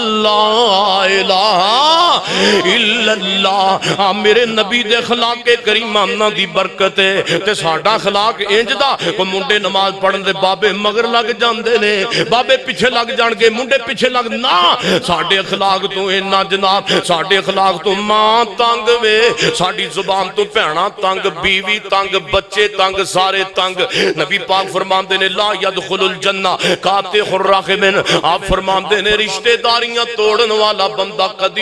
[SPEAKER 1] اللہ الہ الا اللہ میرے نبی دے خلاق کریم آمنا دی برکت ہے تے ساڑھا خلاق انج دا کو منڈے نماز پڑھن دے بابے مگر لگ جاندے نے بابے پیچھے لگ جان گے منڈے پیچھے لگ نا ساڑھے اخلاق تو اینا جناب ساڑھے اخلاق تو ماں تانگ وے ساڑھی زبان تو پہنا تانگ بیوی تانگ بچے تانگ سارے تانگ نبی پاک فرمان دینے لا یدخل الجنہ کاتے خراخمن آپ فرمان دینے رشتہ داریاں توڑن والا بندہ قدی جنت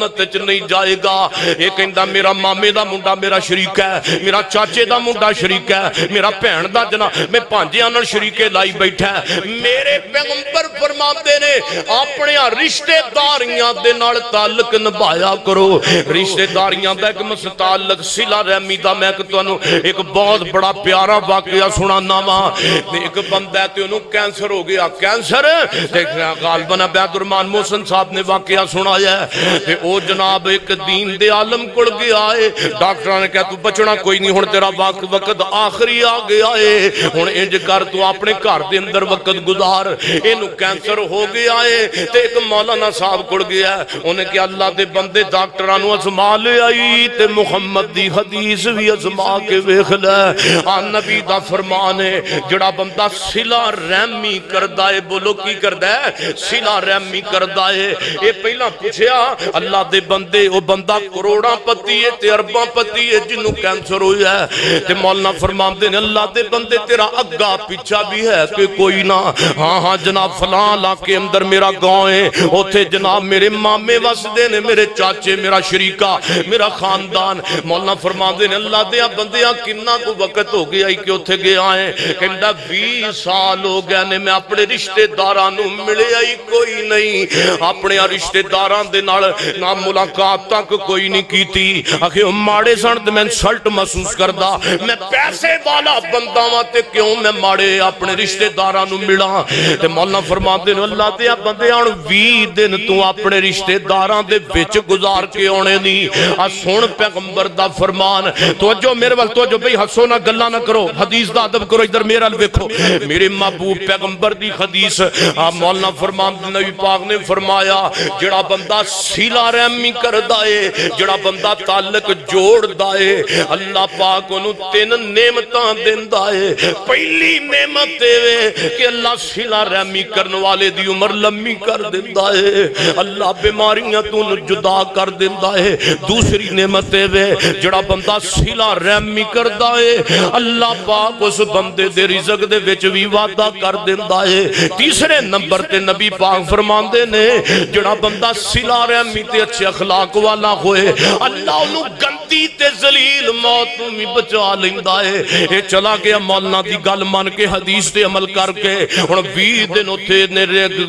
[SPEAKER 1] جنت وچ نہیں جائے گا۔ یہ کہندا میرا مامے دا منڈا میرا شریک ہے، میرا چاچے دا منڈا شریک ہے، میرا بہن دا جنا میں پانجیاں نال شریکے لائی بیٹھا ہے۔ میرے پیغمبر فرماتے نے اپنے رشتے داریاں دے نال تعلق نبھایا کرو۔ رشتے داریاں دا ایک مستعلق صلہ رحمی دا میں تانوں ایک بہت بڑا پیارا واقعہ سنانا وا۔ ایک بندہ تے انہوں کینسر ہو گیا، کینسر دیکھنا غالباً عبید الرحمان محسن صاحب نے واقعہ سنایا ہے تے او جناب ایک دین دے عالم کڑ گیا ہے۔ ڈاکٹران نے کہا تو بچنا کوئی نہیں، ہن تیرا وقت آخری آ گیا ہے، ہن انج کر تو اپنے گھر دے اندر وقت گزار۔ اینو کینسر ہو گیا ہے تے ایک مولانا صاحب کڑ گیا ہے، انہیں کہ اللہ دے بندے ڈاکٹرانو ازما لے آئی تے محمد دی حدیث بھی ازما کے ویکھ لے۔ آن نبی دا فرمان ہے جڑا بندہ صلہ رحمی کردہ ہے، بولو کی کردہ ہے؟ صلہ رحمی کردہ ہے۔ اے پہلا پوچھیا اللہ دے بندے او بندہ کروڑا پتی ہے تے ارباں پتی ہے جنہوں کینسر ہویا ہے تے مولانا فرمان دے اللہ دے بندے تیرا اگا پیچھا بھی ہے کہ کوئی نہ؟ ہاں ہاں جناب فلاں علاقے اندر میرا گاؤں ہے، اوتھے جناب میرے مامے وسدے نے، میرے چاچے، میرا شریکہ، میرا خاندان۔ مولانا فرمان دے اللہ دے بندیاں کنا کو وقت ہو گیا ہی کہ اوتھے گیا ہے، کہندہ بیس سال ہو گیا نے میں اپنے رشتے دارانو ملے آئی کوئی نہیں، اپنے رشتے داران دے نال نہ ملاقات تک کوئی نہیں کی تھی۔ آخر ماڑے سنت میں انسلٹ محسوس کردہ، میں پیسے والا بندہ واتے کیوں میں ماڑے اپنے رشتے دارانو ملا؟ تے مولانا فرمان دے اللہ دے بندے آن وی دن تو اپنے رشتے داران دے بچ گزار کے ہونے نہیں۔ آج سن پیغمبر دا فرمان، توجہ میرے وقت توجہ بھئی حسو نہ گلہ نہ کرو، حدیث دا عدب کرو، ادھر میرا لکھو۔ میرے محبوب پیغمبر دی حدیث مولانا فرمان نبی پاک نے فرمایا جڑا بندہ صلہ رحمی کر دائے، جڑا بندہ تعلق جوڑ دائے، اللہ پاک انہوں تین نعمتاں دن دائے۔ پہلی نعمت دے کہ اللہ صلہ رحمی کرنے والے دی عمر لمبی کر دن دائے، اللہ بیماریاں تو جدا کر دن دائے۔ دوسری نعمت دے جڑا بندہ صلہ رحمی کر دائے، اللہ پاک اس بندے دے رزق دے وچ بھی وعدہ کر دیندا ہے۔ تیسرے نمبر تے نبی پاک فرماندے نے جڑا بندہ صلہ رحمی تے اچھے اخلاق والا ہوئے، اللہ انہوں گندی تے ذلیل موت میں بچا لیندا ہے۔ اے چلا گیا مولانا دی گل مان کے حدیث تے عمل کر کے ہن بیس دن اوتھے نے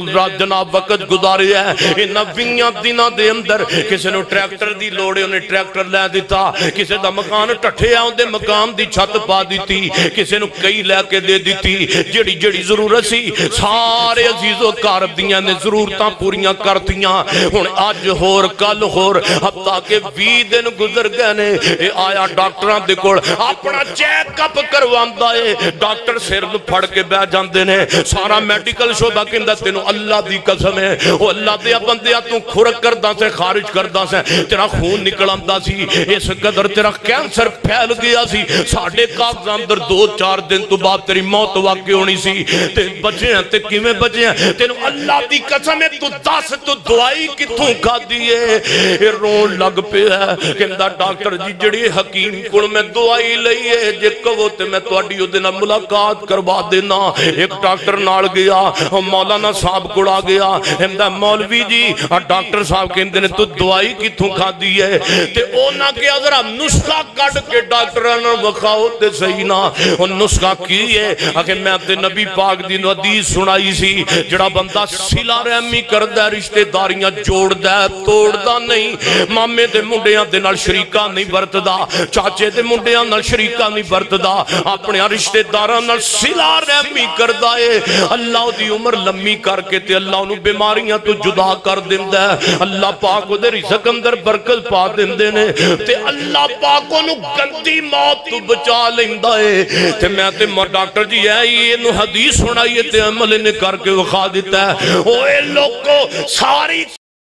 [SPEAKER 1] جناب وقت گزارے ہے۔ انہاں بیاں دناں دے اندر کسے نو ٹریکٹر دی لوڑے انہیں ٹریکٹر لے دیتا، کسے دا مکان ٹھٹھے آؤں دے مکان دی چھت پا دیتی، کسے نو کئی لے کے دے دیتی، جڑی جڑی ضرورت سی سارے عزیز و قارب دیاں نے ضرورتاں پوریاں کرتیاں۔ ہن آج ہور کل ہور حتیٰ کہ بیس دن گزر گئے نے، اے آیا ڈاکٹراں دے کول اپنا چیک اپ کرواندا ہے، ڈاکٹر سر نو پھڑ کے بیٹھ جاندے نے، سارا میڈیکل شعبہ کہندا تینوں اللہ دی قسم ہے او اللہ دے بندیا تو کھرک کردا سے خارج کردا سے تیرا خون نکل آندا سی، اس قدر تیرا کینسر پھیل گیا سی، ساڑھے کاغذ اندر دو چار دن تو بعد تیری موت واقع ہونی سی، تے بچے ہیں تے کیویں بچے ہیں؟ تینوں اللہ دی قسم ہے تو دس تو دعائی کتوں کھا دیئے؟ یہ رون لگ پہ ہے کہندہ ڈاکٹر جی جڑی حکیم کل میں دعائی لئیے جے کہو تے میں تو اڈیو دینا ملاقات کروا دینا۔ ایک ڈاکٹر نال گیا مولانا صاحب کڑا گیا، ہمدہ مولوی جی ڈاکٹر صاحب کہندے نے تو دعائی کتوں کھا دیئے؟ تے اونا کہ ذرا نسخہ کٹ کے ڈاکٹرانا وکھاؤ تے صحیح نا، ان نسخہ کی ہے اگر میں اپنے نبی پاک دی حدیث سنائی سی جڑا بندہ صلہ رحمی کردہ رشتے داریاں جوڑ دے توڑ دا نہیں، مامے دے منڈیاں دے نال شریکہ نہیں برتدا، چاچے دے منڈیاں نال شریکہ نہیں برتدا، اپنے رشتے داراں نال صلہ رحمی کردہ ہے، اللہ دی عمر لمبی کر کے تے اللہ انہوں بیماریاں تو جدا کر دیندہ ہے، اللہ پاک دے رزق اندر برکت پا دیندے نے تے اللہ پاک انہوں گندی موت تو بچا لیندہ ہے۔ تے میں تے ڈاکٹر جی ہے یہ انہوں حدیث سنائیے تے عمل نے کر کے وخا دیتا ہے، اوے لوگوں ساری